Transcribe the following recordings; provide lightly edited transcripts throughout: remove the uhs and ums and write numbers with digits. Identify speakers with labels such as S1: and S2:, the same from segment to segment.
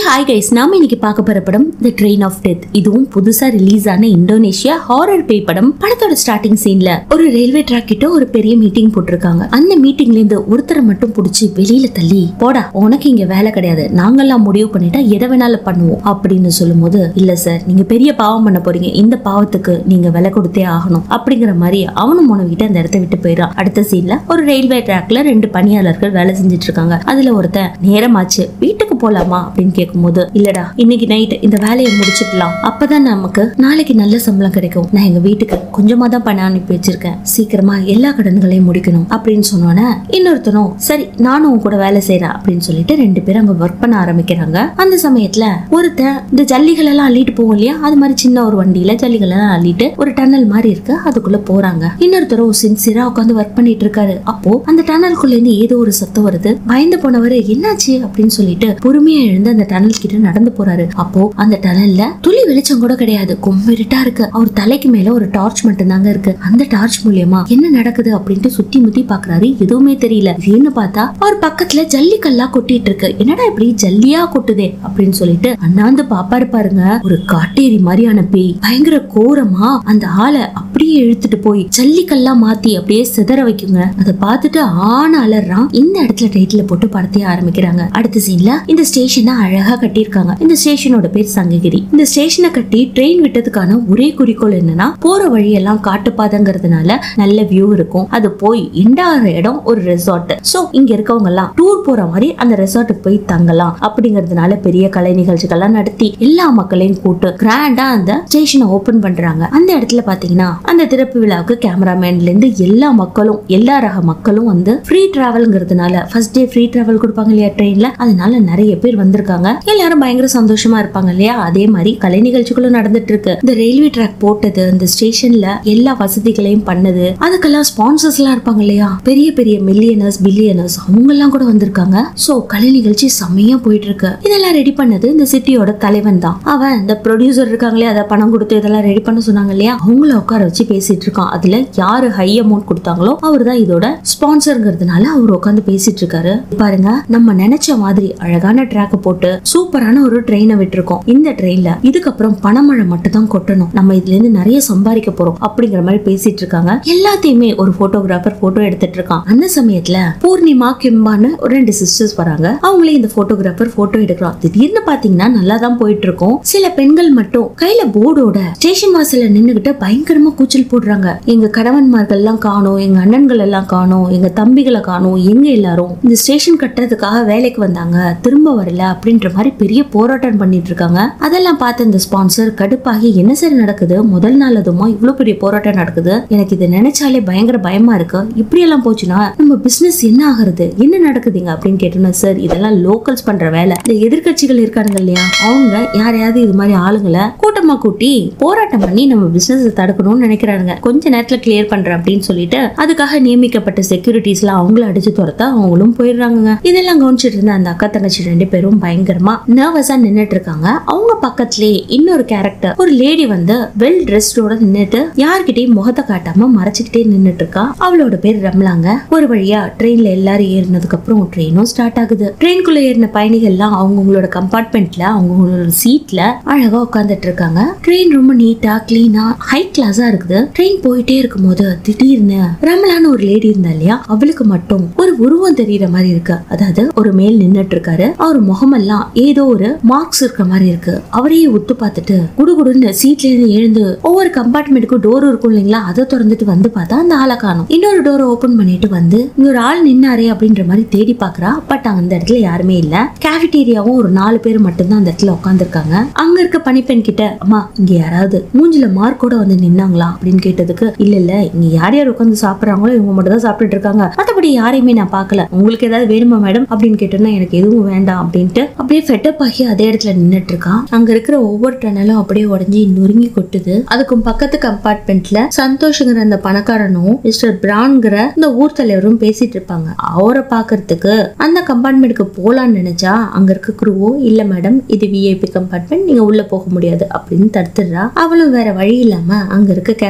S1: Hi guys, நாம இன்னைக்கு பார்க்க போற படம் தி ட்ரெயின் ஆஃப் டெத். இதுவும் புதுசா ரிலீஸ் ஆன இந்தோனேஷியா ஹாரர் பேய் படம். படத்தோட ஸ்டார்டிங் சீன்ல ஒரு ரயில்வே ட்ராக் கிட்ட ஒரு பெரிய மீட்டிங் போட்டிருக்காங்க. அந்த மீட்டிங்ல இருந்து ஒருத்தரை மட்டும் புடிச்சு வெளியில தள்ளி, போடா உனக்கு இங்க வேலை கிடையாது, நாங்கெல்லாம் முடிவு பண்ணிட்டா எதை வேணாலும் பண்ணுவோம் அப்படின்னு சொல்லும் போது, இல்ல சார் நீங்க பெரிய பாவம் பண்ண போறீங்க, இந்த பாவத்துக்கு நீங்க விலை கொடுத்தே ஆகணும் அப்படிங்கிற மாதிரி அவனும் உணவிட்டு அந்த இடத்த விட்டு போயிடான். அடுத்த சீன்ல ஒரு ரயில்வே ட்ராக்ல 2 பணியாளர்கள் வேலை செஞ்சுட்டு இருக்காங்க. அதுல ஒருத்தன் நேரமாச்சு வீட்டுக்கு போலாமா அப்படின்னு கேட்கும்போது, இல்லடா இன்னைக்கு நைட் இந்த வேலையை முடிச்சுக்கலாம், அப்பதான் நமக்கு நாளைக்கு நல்ல சம்பளம் கிடைக்கும், நான் எங்க வீட்டுக்கு கொஞ்சமா தான் பணம் அனுப்பி வச்சிருக்கேன், சீக்கிரமா எல்லா கடன்களையும் முடிக்கணும் அப்படின்னு சொன்னோன்னே இன்னொருத்தனும் சரி நானும் உன் கூட வேலை செய்யறேன் அப்படின்னு சொல்லிட்டு 2 பேரும் அங்க ஒர்க் பண்ண ஆரம்பிக்கிறாங்க. அந்த சமயத்துல ஒருத்தன் இந்த ஜல்லிகள் எல்லாம் அள்ளிட்டு போவோம் இல்லையா, அது மாதிரி சின்ன ஒரு வண்டியில ஜல்லிகள் எல்லாம் அள்ளிட்டு ஒரு டன்னல் மாதிரி இருக்கு, அதுக்குள்ள போறாங்க. இன்னொருத்தரும் சின்சியரா உட்காந்து ஒர்க் பண்ணிட்டு இருக்காரு. அப்போ அந்த டன்னலுக்குள்ள இருந்து ஏதோ ஒரு சத்தம் வருது. பயந்து போனவரு என்னாச்சு அப்படின்னு சொல்லிட்டு பொறுமையா எழுந்து அந்த டனல் கிட்ட நடந்து போறாரு. அப்போ அந்த டனல்ல துளி வெளிச்சம் கூட கிடையாது, கும்பிட்டா இருக்கு. அவர் தலைக்கு மேல ஒரு டார்ச் மட்டும் தாங்க இருக்கு. அந்த டார்ச் மூலியமா என்ன நடக்குது அப்படின்ட்டு சுத்தி முத்தி பாக்குறாரு, எதுவுமே தெரியல. என்ன பார்த்தா அவர் பக்கத்துல ஜல்லிக்கல்லா கொட்டிட்டு இருக்கு. என்னடா இப்படி ஜல்லியா கொட்டுதே அப்படின்னு சொல்லிட்டு அண்ணாந்து பாப்பாரு பாருங்க. ஒரு காட்டேரி மாதிரியான பேய் பயங்கர கோரமா அந்த ஆளை அப்படியே இழுத்துட்டு போய் ஜல்லிக்கல்லா மாத்தி அப்படியே சிதற வைக்குங்க. அதை பார்த்துட்டு ஆன அலறான். இந்த இடத்துல டைட்டில் போட்டு படத்தைய ஆரம்பிக்கிறாங்க. அடுத்த சீன்ல இந்த ஸ்டேஷனை அழகா கட்டியிருக்காங்க. இந்த ஸ்டேஷனோட பேர் சங்ககிரி. இந்த ஸ்டேஷனை கட்டி ட்ரெயின் விட்டதுக்கான ஒரே குறிக்கோள் என்னன்னா, போற வழியெல்லாம் காட்டுப்பாதைங்கிறதுனால நல்ல வியூ இருக்கும். அது போய் எண்டாகிற இடம் ஒரு ரெசார்ட். சோ இங்க இருக்கவங்க எல்லாம் டூர் போற மாதிரி அந்த ரெசார்ட்டுக்கு போய் தங்கலாம் அப்படிங்கறதுனால பெரிய கலை நிகழ்ச்சிகள்லாம் நடத்தி எல்லா மக்களையும் கூட்டு கிராண்டா அந்த ஸ்டேஷனை ஓபன் பண்றாங்க. அந்த இடத்துல பாத்தீங்கன்னா அந்த திறப்பு விழாவுக்கு கேமராமேன்ல இருந்து எல்லா மக்களும், எல்லா ரக மக்களும் வந்து ஃப்ரீ டிராவல்ங்கிறதுனால ஃபர்ஸ்ட் டே ஃப்ரீ டிராவல் கொடுப்பாங்க இல்லையா ட்ரெயின்ல, அதனால நிறைய பேர் வந்திருக்காங்க. எல்லாரும் பயங்கர சந்தோஷமா இருப்பாங்க இல்லையா. அதே மாதிரி கலை நிகழ்ச்சிகளும் நடந்துட்டு இருக்கு. இந்த ரயில்வே ட்ராக் போட்டது, இந்த ஸ்டேஷன்ல எல்லா வசதிகளையும் பண்ணது, அதுக்கெல்லாம் ஸ்பான்சர்ஸ் எல்லாம் இருப்பாங்க இல்லையா, பெரிய பெரிய மில்லியனர்ஸ் பில்லியனர்ஸ் அவங்க எல்லாம் கூட வந்திருக்காங்க. சோ கலை நிகழ்ச்சி செம்மையா போயிட்டு இருக்கு. இதெல்லாம் ரெடி பண்ணது இந்த சிட்டியோட தலைவன் தான். அவன் இந்த ப்ரொடியூசர் இருக்காங்களே, அதை பணம் கொடுத்து இதெல்லாம் ரெடி பண்ண சொன்னாங்க இல்லையா, அவங்கள உட்கார வச்சு பேசிட்டு இருக்கான். அதுல யாரு ஹை அமௌண்ட் கொடுத்தாங்களோ அவர் தான் இதோட ஸ்பான்சர்ங்கிறதுனால அவர் உட்காந்து பேசிட்டு இருக்காரு. பாருங்க, நம்ம நினைச்ச மாதிரி அழகான ட்ராக் போட்டு சூப்பரான ஒரு ட்ரெயினை விட்டுருக்கோம். இந்த ட்ரெயின்ல இதுக்கப்புறம் பணமழை மட்டும் தான் கொட்டணும், நம்ம இதுல இருந்து நிறைய சம்பாதிக்க போறோம் அப்படிங்கிற மாதிரி பேசிட்டு இருக்காங்க. எல்லாத்தையுமே ஒரு போட்டோகிராஃபர் போட்டோ எடுத்துட்டு இருக்கான். அந்த சமயத்துல பூர்ணிமா கிம்பான்னு ஒரு 2 சிஸ்டர்ஸ் வராங்க. அவங்களே இந்த போட்டோகிராஃபர் போட்டோ எடுக்கிறான். திடீர்னு பாத்தீங்கன்னா நல்லா தான் போயிட்டு இருக்கும். சில பெண்கள் மட்டும் கையில போர்டோட ஸ்டேஷன் வாசல்ல நின்னுகிட்டு பயங்கரமா கூச்சல் போடுறாங்க. எங்க கணவன்மார்கள் எல்லாம் காணோம், எங்க அண்ணன்கள் எல்லாம் காணோம், எங்க தம்பிகளை காணோம், எங்க எல்லாரும் இந்த ஸ்டேஷன் கட்டுறதுக்காக வேலைக்கு வந்தாங்க, திரும்ப வரல அப்படின்ற மாதிரி பெரிய போராட்டம் பண்ணிட்டு இருக்காங்க. அதெல்லாம் பார்த்து இந்த ஸ்பான்சர் கடுப்பாகி, என்ன சார் நடக்குது, முதல் நாள் அதுமா இவ்வளவு பெரிய போராட்டம் நடக்குது, எனக்கு இதை நினைச்சாலே பயங்கர பயமா இருக்கு, இப்படி எல்லாம் போச்சுன்னா நம்ம பிசினஸ் என்ன ஆகுறது, என்ன நடக்குதுங்க அப்படின்னு கேட்டோம்னா, சார் இதெல்லாம் லோக்கல்ஸ் பண்ற வேலை, இந்த எதிர்கட்சிகள் இருக்காங்க இல்லையா, அவங்க யாரையாவது இது மாதிரி ஆளுங்களை கூட்டமா கூட்டி போராட்டம் பண்ணி நம்ம பிசினஸ் தடுக்கணும்னு நினைக்கிறாங்க, கொஞ்ச நேரத்துல கிளியர் பண்றேன் அப்படின்னு சொல்லிட்டு அதுக்காக நியமிக்கப்பட்ட செக்யூரிட்டிஸ்ல அவங்கள அடிச்சு துரத்த அவங்களும் போயிடுறாங்க. இதெல்லாம் கவனிச்சிட்டு இருந்த அந்த அக்கா தங்கச்சி 2 பேரும் பயங்கரமா நர்வஸா நின்னுட்டு இருக்காங்க. அவங்க பக்கத்திலேயே இன்னொரு கேரக்டர், ஒரு லேடி வந்து வெல் ட்ரெஸ்டோட நின்னுட்டு யார்கிட்டயும் முகத்தை காட்டாம மறைச்சுக்கிட்டே நின்னுட்டு இருக்கா. அவளோட பேர் ரம்லாங்க. ஒரு வழியா ட்ரெயின்ல எல்லாரும் ஏறினதுக்கு அப்புறம் ட்ரெயினும் ஸ்டார்ட் ஆகுது. ட்ரெயின்குள்ள ஏறின பயணிகள் எல்லாம் அவங்களோட கம்பார்ட்மெண்ட்ல அவங்களோட சீட்ல அழகா உட்கார்ந்துட்டு இருக்காங்க. ட்ரெயின் ரொம்ப நீட்டா கிளீனா ஹை கிளாஸா இருக்குது. ட்ரெயின் போயிட்டே இருக்கும் போது திடீர்னு ரம்லான்னு ஒரு லேடி இருந்தா இல்லையா, அவளுக்கு மட்டும் ஒரு உருவம் தெரியற மாதிரி இருக்கு. அதாவது ஒரு மேல் நின்னுட்டு இருக்காரு, அவர் முகமெல்லாம் ஏதோ ஒரு மார்க்ஸ் இருக்க மாதிரி இருக்கு. அவரையே உத்து பார்த்துட்டு குடுகுடுன்னு சீட்ல இருந்து எழுந்து ஒவ்வொரு கம்பார்ட்மெண்ட்டுக்கும் டோர் இருக்கும் இல்லைங்களா, அதை திறந்துட்டு வந்து பார்த்தா அந்த ஆளை காணும். இன்னொரு டோரை ஓபன் பண்ணிட்டு வந்து இங்க ஒரு ஆள் நின்னாரே அப்படின்ற மாதிரி தேடி பாக்குறா. பட் அந்த இடத்துல யாருமே இல்ல. கேஃபிடேரியாவும் ஒரு 4 பேர் மட்டும் தான் அந்த இடத்துல உட்கார்ந்து இருக்காங்க. அங்க இருக்க பணிப்பெண் கிட்ட, அம்மா இங்க யாராவது மூஞ்சில மார்க்கோட வந்து நின்னாங்களா அப்படின்னு கேட்டதுக்கு, இல்ல இல்ல இங்க யார் யார் உட்காந்து சாப்பிடறாங்களோ இவங்க மட்டும் தான் சாப்பிட்டுட்டு இருக்காங்க, மத்தபடி யாரையுமே நான் பாக்கல, உங்களுக்கு ஏதாவது வேணுமா மேடம் அப்படின்னு கேட்டோம்னா எனக்கு எதுவும் வேண்டாம் அப்படின்ட்டு அப்படியே ஃபெட்டப் ஆகி அதே இடத்துல நின்னுட்டு இருக்கான். அங்க இருக்கிற ஒவ்வொரு டனலும் அப்படியே உடஞ்சி நொறுங்கி கொட்டுது. அதுக்கும் பக்கத்து கம்பார்ட்மெண்ட்ல சந்தோஷங்கிற அந்த பணக்காரனும் மிஸ்டர் பிரான்ங்கிற இந்த ஊர் தலைவரும் பேசிட்டு இருப்பாங்க. அவரை பாக்குறதுக்கு அந்த கம்பார்ட்மெண்ட்டுக்கு போலான்னு நினைச்சா அங்க இருக்க குருவோ, இல்ல மேடம் இது விஐபி கம்பார்ட்மெண்ட், நீங்க உள்ள போக முடியாது அப்படின்னு தடுத்துடுறா. அவளும் வேற வழி இல்லாம அங்க இருக்க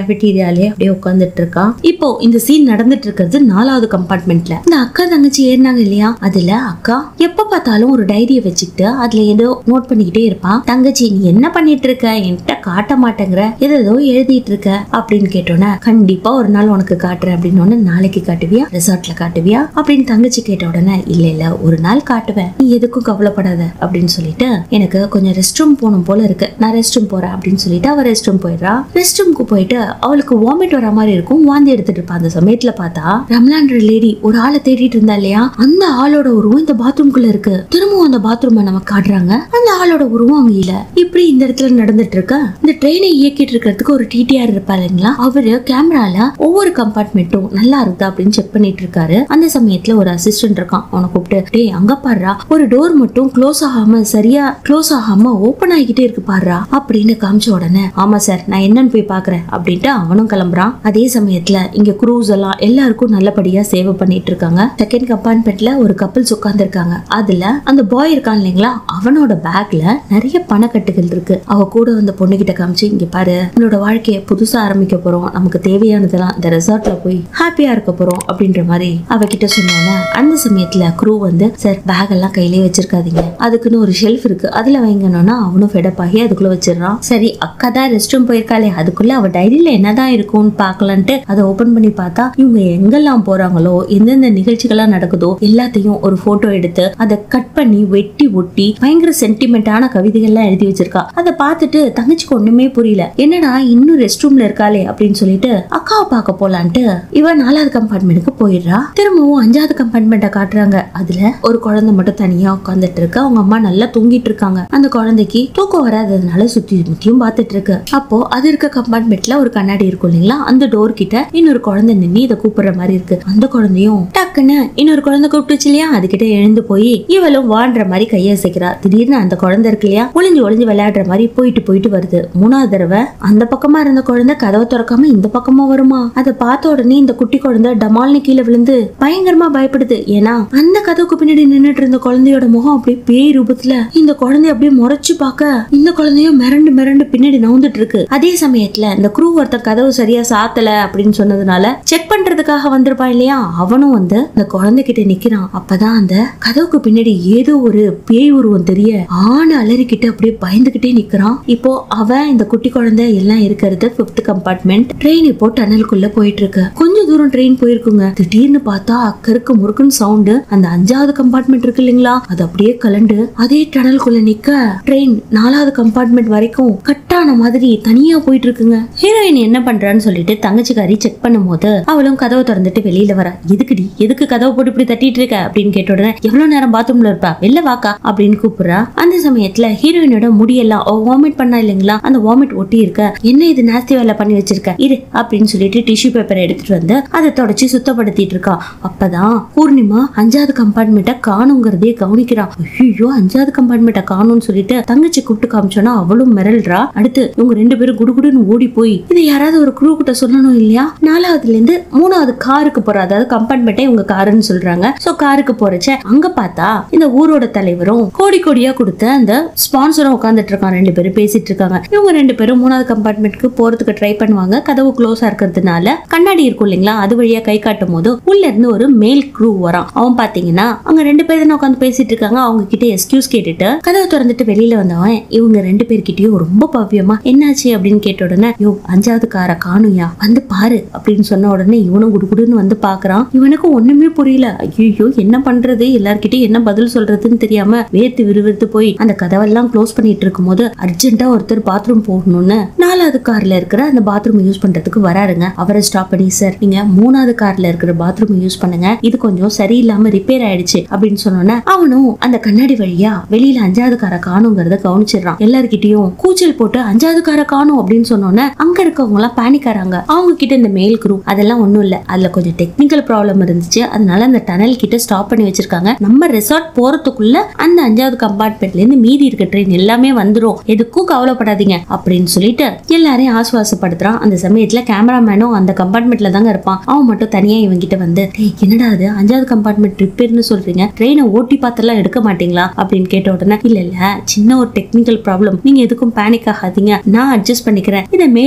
S1: கேஃபெட்டீரியாலே அப்படியே உட்கார்ந்துட்டு இருக்கா. இப்போ இந்த சீன் நடந்துட்டு இருக்கிறது 4வது கம்பார்ட்மெண்ட்ல. இந்த அக்கா தங்கச்சி ஏறினாங்க இல்லையா, அதுல அக்கா எப்ப பார்த்தாலும் ஒரு டைரியை வச்சுக்கிட்டு அதுல ஏதோ நோட் பண்ணிக்கிட்டே இருப்பா. தங்கச்சி நீ என்ன பண்ணிட்டு இருக்க, என்கிட்ட காட்ட மாட்டேங்கிற, ஏதோ எழுதிட்டு இருக்க அப்படின்னு கேட்டோன்னே, கண்டிப்பா ஒரு நாள் உனக்கு காட்டுறேன் அப்படின்னு. நாளைக்கு காட்டுவியா, ரிசார்ட்ல காட்டுவியா அப்படின்னு தங்கச்சி கேட்ட உடனே, இல்ல ஒரு நாள் காட்டுவேன், நீ எதுக்கும் கவலைப்படாத அப்படின்னு சொல்லிட்டு, எனக்கு கொஞ்சம் ரெஸ்ட் ரூம் போகணும் போல இருக்கு, நான் ரெஸ்ட் ரூம் போறேன் அப்படின்னு சொல்லிட்டு அவ ரெஸ்ட் ரூம் போயிடுறா. ரெஸ்ட் ரூம்க்கு போயிட்டு அவளுக்கு வாமிட் வர மாதிரி இருக்கும், வாந்தி எடுத்துட்டு இருப்பா. அந்த சமயத்துல பார்த்தா ரம்லான்ற லேடி ஒரு ஆளை தேடிட்டு இருந்தா இல்லையா, அந்த ஆளோட உருவம் இந்த பாத்ரூம்குள்ள இருக்கு. திரும்பவும் அந்த பாத்ரூம் நமக்கு காட்டுறாங்க, அந்த ஆளோட உருவம் அங்க இல்ல. இப்படி இந்த இடத்துல நடந்துட்டு இருக்க. இந்த ட்ரெயினை இயக்கிட்டு இருக்கிறதுக்கு ஒரு டிடிஆர் இருப்பா இல்லைங்களா, அவரு கேமரால ஒவ்வொரு கம்பார்ட்மெண்ட்டும் நல்லா இருக்குதா அப்படின்னு செக் பண்ணிட்டு இருக்காரு. அந்த சமயத்துல ஒரு அசிஸ்டன்ட் இருக்கான், அவனை கூப்பிட்டு, டேய் அங்க பாடுறா, ஒரு டோர் மட்டும் க்ளோஸ் ஆகாம சரியா க்ளோஸ் ஆகாம ஓபன் ஆகிக்கிட்டே இருக்கு பாடுறா அப்படின்னு காமிச்ச உடனே, ஆமா சார் நான் என்னன்னு போய் பாக்குறேன் அப்படின்ட்டு அவனும் கிளம்புறான். அதே சமயத்துல இங்க க்ரூஸ் எல்லாம் எல்லாருக்கும் நல்லபடியா சேவ் பண்ணிட்டு இருக்காங்க. செகண்ட் கம்பார்ட்மெண்ட்ல ஒரு கப்பிள்ஸ் உட்கார்ந்து இருக்காங்க. அதுல அந்த பாய் இருக்கான் இல்லைங்களா, அவனோட பேக்ல நிறைய பணக்கட்டுகள் இருக்கு. அவ கூட வந்த பொண்ணு கிட்ட காமிச்சு, இங்க பாரு உன்னோட வாழ்க்கைய புதுசா ஆரம்பிக்க போறோம், நமக்கு தேவையானதெல்லாம் இந்த ரெசார்ட்ல போய் ஹாப்பியா இருக்க போறோம் அப்படின்ற மாதிரி அவகிட்ட சொன்னாங்க. அந்த சமயத்துல க்ரூ வந்து, சார் பேக் எல்லாம் கையிலேயே வச்சிருக்காதீங்க, அதுக்குன்னு ஒரு ஷெல்ஃப் இருக்கு அதுல வைங்கணும்னா அவனும் ஃபெடப் ஆகி அதுக்குள்ள வச்சிடறான். சரி அக்கா தான் ரெஸ்ட் ரூம் போயிருக்காளே, அதுக்குள்ள அவ டைரியில என்னதான் இருக்கும்னு பாக்கலான்ட்டு அதை ஓபன் பண்ணி பார்த்தா, இவங்க எங்கெல்லாம் போறாங்களோ, எந்தெந்த நிகழ்ச்சிகள்லாம் நடக்குதோ எல்லாத்தையும் ஒரு போட்டோ எடுத்து அதை கட் பண்ணி வெட்டி ஒட்டி பயங்கர சென்டிமெண்டான கவிதைகள்லாம் எழுதி வச்சிருக்கா. அதை பார்த்துட்டு தங்கச்சிக்கு ஒண்ணுமே புரியல, என்னடா இன்னும் ரெஸ்ட் ரூம்ல இருக்காளே அப்படின்னு சொல்லிட்டு அக்காவை பார்க்க போலான்ட்டு இவ 4வது கம்பார்ட்மெண்ட்டுக்கு போயிடுறா. திரும்பவும் 5வது கம்பார்ட்மெண்ட்டை காட்டுறாங்க. அதுல ஒரு குழந்தை மட்டும் தனியா உட்காந்துட்டு இருக்கு, அவங்க அம்மா நல்லா தூங்கிட்டு இருக்காங்க. அந்த குழந்தைக்கு தூக்கம் வராததுனால சுத்தி முத்தியும் பார்த்துட்டு இருக்கு. அப்போ அது இருக்க கம்பார்ட்மெண்ட்ல ஒரு கண்ணாடி இருக்கும் இல்லைங்களா, அந்த டோர் கிட்ட இன்னொரு குழந்தை நின்று இதை கூப்பிடுற மாதிரி இருக்கு. அந்த குழந்தையும் டக்குன்னு இன்னொரு குழந்தை கூப்பிட்டுச்சு இல்லையா, அதுகிட்ட எழுந்து போய் இவளும் வாடுற மாதிரி கையசைக்கிறா. திடீர்னு அந்த குழந்தை இருக்கு இல்லையா, ஒளிஞ்சு விளையாடுற மாதிரி போயிட்டு வருது. 3வது தடவை அந்த பக்கமா இருந்த குழந்தை கதவை திறக்காம இந்த பக்கமா வருமா, அதை பார்த்த உடனே இந்த குட்டி குழந்தை டமால்னு கீழே விழுந்து பயங்கரமா பயப்படுது. ஏன்னா அந்த கதவுக்கு பின்னாடி நின்னுட்டு இருந்த குழந்தையோட முகம் அப்படியே பேய் ரூபத்துல இந்த குழந்தைய அப்படியே முறைச்சு பார்க்க, இந்த குழந்தையும் மிரண்டு பின்னாடி நவுந்துட்டு இருக்கு. அதே சமயத்துல இந்த க்ரூ ஒருத்த கதவு சரியா சாத்தல அப்படின்னு சொன்னதுனால செக் பண்றதுக்காக வந்திருப்பான் இல்லையா, அவனும் வந்து இந்த குழந்தை கிட்ட நிக்கிறான். அப்பதான் அந்த கதவுக்கு பின்னாடி ஏதோ ஒரு பேய் உருவம் தெரிய ஆணை அலறிக்கிட்டு அப்படியே பயந்துகிட்டே நிக்கிறான். இப்போ அவன் இந்த குட்டி குழந்தை எல்லாம் இருக்கிறது 5th கம்பார்ட்மெண்ட். ட்ரெயின் இப்போ டனலுக்குள்ள போயிட்டு இருக்கு. கொஞ்சம் தூரம் ட்ரெயின் போயிருக்குங்க. திடீர்னு பார்த்தா அக்கருக்கு முறுக்குன்னு சவுண்டு. அந்த 5வது கம்பார்ட்மெண்ட் இருக்கு இல்லைங்களா, அது அப்படியே கலண்டு அதே டனலுக்குள்ள நிக்க ட்ரெயின் 4வது கம்பார்ட்மெண்ட் வரைக்கும் கட்டான மாதிரி தனியா போயிட்டு இருக்குங்க. ஹீரோயின் என்ன பண்றான்னு சொல்லிட்டு தங்கச்சிக்காரி செக் பண்ணும் போது அவளும் கதவை திறந்துட்டு வெளியில வர. எதுக்கு கதவை போட்டு இப்படி தட்டிட்டு இருக்க அப்படின்னு கேட்ட உடனே, எவ்வளவு நேரம் பாத்ரூம்ல இருப்பா, வெளில வாக்கா அப்படின்னு கூப்பிடுறா. அந்த சமயத்துல ஹீரோயினோட முடியெல்லாம் வாமிட் பண்ணா இல்லைங்களா, அந்த வாமிட் ஒட்டி இருக்க, என்ன இது நாஸ்தி வேலை பண்ணி வச்சிருக்க இரு அப்படின்னு சொல்லிட்டு டிஷ்யூ பேப்பரை எடுத்துட்டு வந்து அதை தொடச்சி சுத்தப்படுத்திட்டு இருக்கா. அப்பதான் பூர்ணிமா 5வது கம்பார்ட்மெண்ட்டை காணுங்கிறதே கவனிக்கிறான். ஐயோ 5வது கம்பார்ட்மெண்ட்டை காணும்னு சொல்லிட்டு தங்கச்சி கூப்பிட்டு காமிச்சோன்னா அவளும் மிரல்றா. அடுத்து இவங்க 2 பேரும் குடுகுடுன்னு ஓடி போய் இதை யாராவது ஒரு க்ரூ கிட்ட சொல்லணும் இல்லையா, 4வதுல இருந்து 3வது காருக்கு போற, அதாவது கம்பார்ட்மெண்ட்டை இவங்க காருன்னு சொல்றாங்க. சோ காருக்கு போறச்ச அங்க பார்த்தா இந்த ஊரோட தலைவரும் கோடியா கொடுத்த அந்த ஸ்பான்சரும் உட்கார்ந்துட்டு இருக்கான். 2 பேரும் பேசிட்டு இருக்காங்க. இவங்க 2 பேரும் 3வது கம்பார்ட்மெண்ட்க்கு போறதுக்கு ட்ரை பண்ணுவாங்க. கதவு க்ளோஸா இருக்கிறதுனால கண்ணாடி இருக்கும் இல்லைங்களா, அது வழியா கை காட்டும் போது உள்ள இருந்து ஒரு மேல் க்ரூ வரான். அவன் பாத்தீங்கன்னா அங்க 2 பேர் தான் உட்காந்து பேசிட்டு இருக்காங்க. அவங்க கிட்ட எக்ஸ்கியூஸ் கேட்டுட்டு கதவை திறந்துட்டு வெளியில வந்தவன் இவங்க 2 பேர்கிட்டயும் ரொம்ப பவ்யமா என்னாச்சு அப்படின்னு கேட்ட உடனே, யோ 5வது காரை காணுயா, வந்து பாரு அப்படின்னு சொன்ன உடனே இவனும் குடுகுடுன்னு வந்து பாக்குறான். இவனுக்கு ஒண்ணுமே புரியல. ஐயோ என்ன பண்றது, எல்லார்கிட்டயும் என்ன பதில் சொல்றதுன்னு தெரியாம வேர்த்து விறுவிறுத்து போய் அந்த கதவெல்லாம் க்ளோஸ் பண்ணிட்டு இருக்கும் போது அர்ஜென்ட்டா ஒருத்தர் பாத்ரூம் போகணும்னு 4வது கார்ல இருக்கிற அந்த பாத்ரூம் யூஸ் பண்றதுக்கு வராருங்க. அவரை ஸ்டாப் பண்ணி, சார் நீங்க 3வது கார்ல இருக்கிற பாத்ரூம் யூஸ் பண்ணுங்க, இது கொஞ்சம் சரியில்லாம ரிப்பேர் ஆயிடுச்சு அப்படின்னு சொன்னோன்னே அவனும் அந்த கண்ணாடி வழியா வெளியில 5வது காரை காணுங்கிறத கவனிச்சிடறான். எல்லார்கிட்டயும் கூச்சல் போட்டு 5வது காரை காணும் அப்படின்னு சொன்னோன்னே அங்க இருக்கவங்க எல்லாம் பேனிக் ஆறாங்க. அவங்க கிட்ட இந்த மேல் க்ரூ அதெல்லாம் ஒண்ணும் இல்ல, அதுல கொஞ்சம் டெக்னிக்கல் ப்ராப்ளம் இருந்துச்சு, அதனால அந்த டனல் கிட்ட ஸ்டாப் பண்ணி வச்சிருக்காங்க. நம்ம ரெசார்ட் போறதுக்குள்ள அந்த 5வது கம்பார்ட்மெண்ட்ல இருந்து மீதி இருக்க ட்ரெயின் எல்லாமே வந்துரும், எதுக்கும் கவலைப்படாதீங்க அப்படின்னு சொல்லிட்டு எல்லாரையும் ஆசுவாசப்படுத்துறான். அந்த சமயத்துல கேமராமேனும் அந்த கம்பார்ட்மெண்ட்ல தாங்க இருப்பான். அவன் மட்டும் தனியா இவங்கிட்ட வந்து, என்னடா அது 5வது கம்பார்ட்மெண்ட் ரிப்பேர்னு சொல்றீங்க, ட்ரெயினை ஓட்டி பார்த்தெல்லாம் எடுக்க மாட்டீங்களா அப்படின்னு கேட்ட உடனே, இல்ல சின்ன ஒரு டெக்னிக்கல் ப்ராப்ளம், நீங்க எதுக்கும் பேனிக் ஆகாதீங்க, நான் அட்ஜஸ்ட் பண்ணிக்கிறேன், இதை மேல் இடத்துல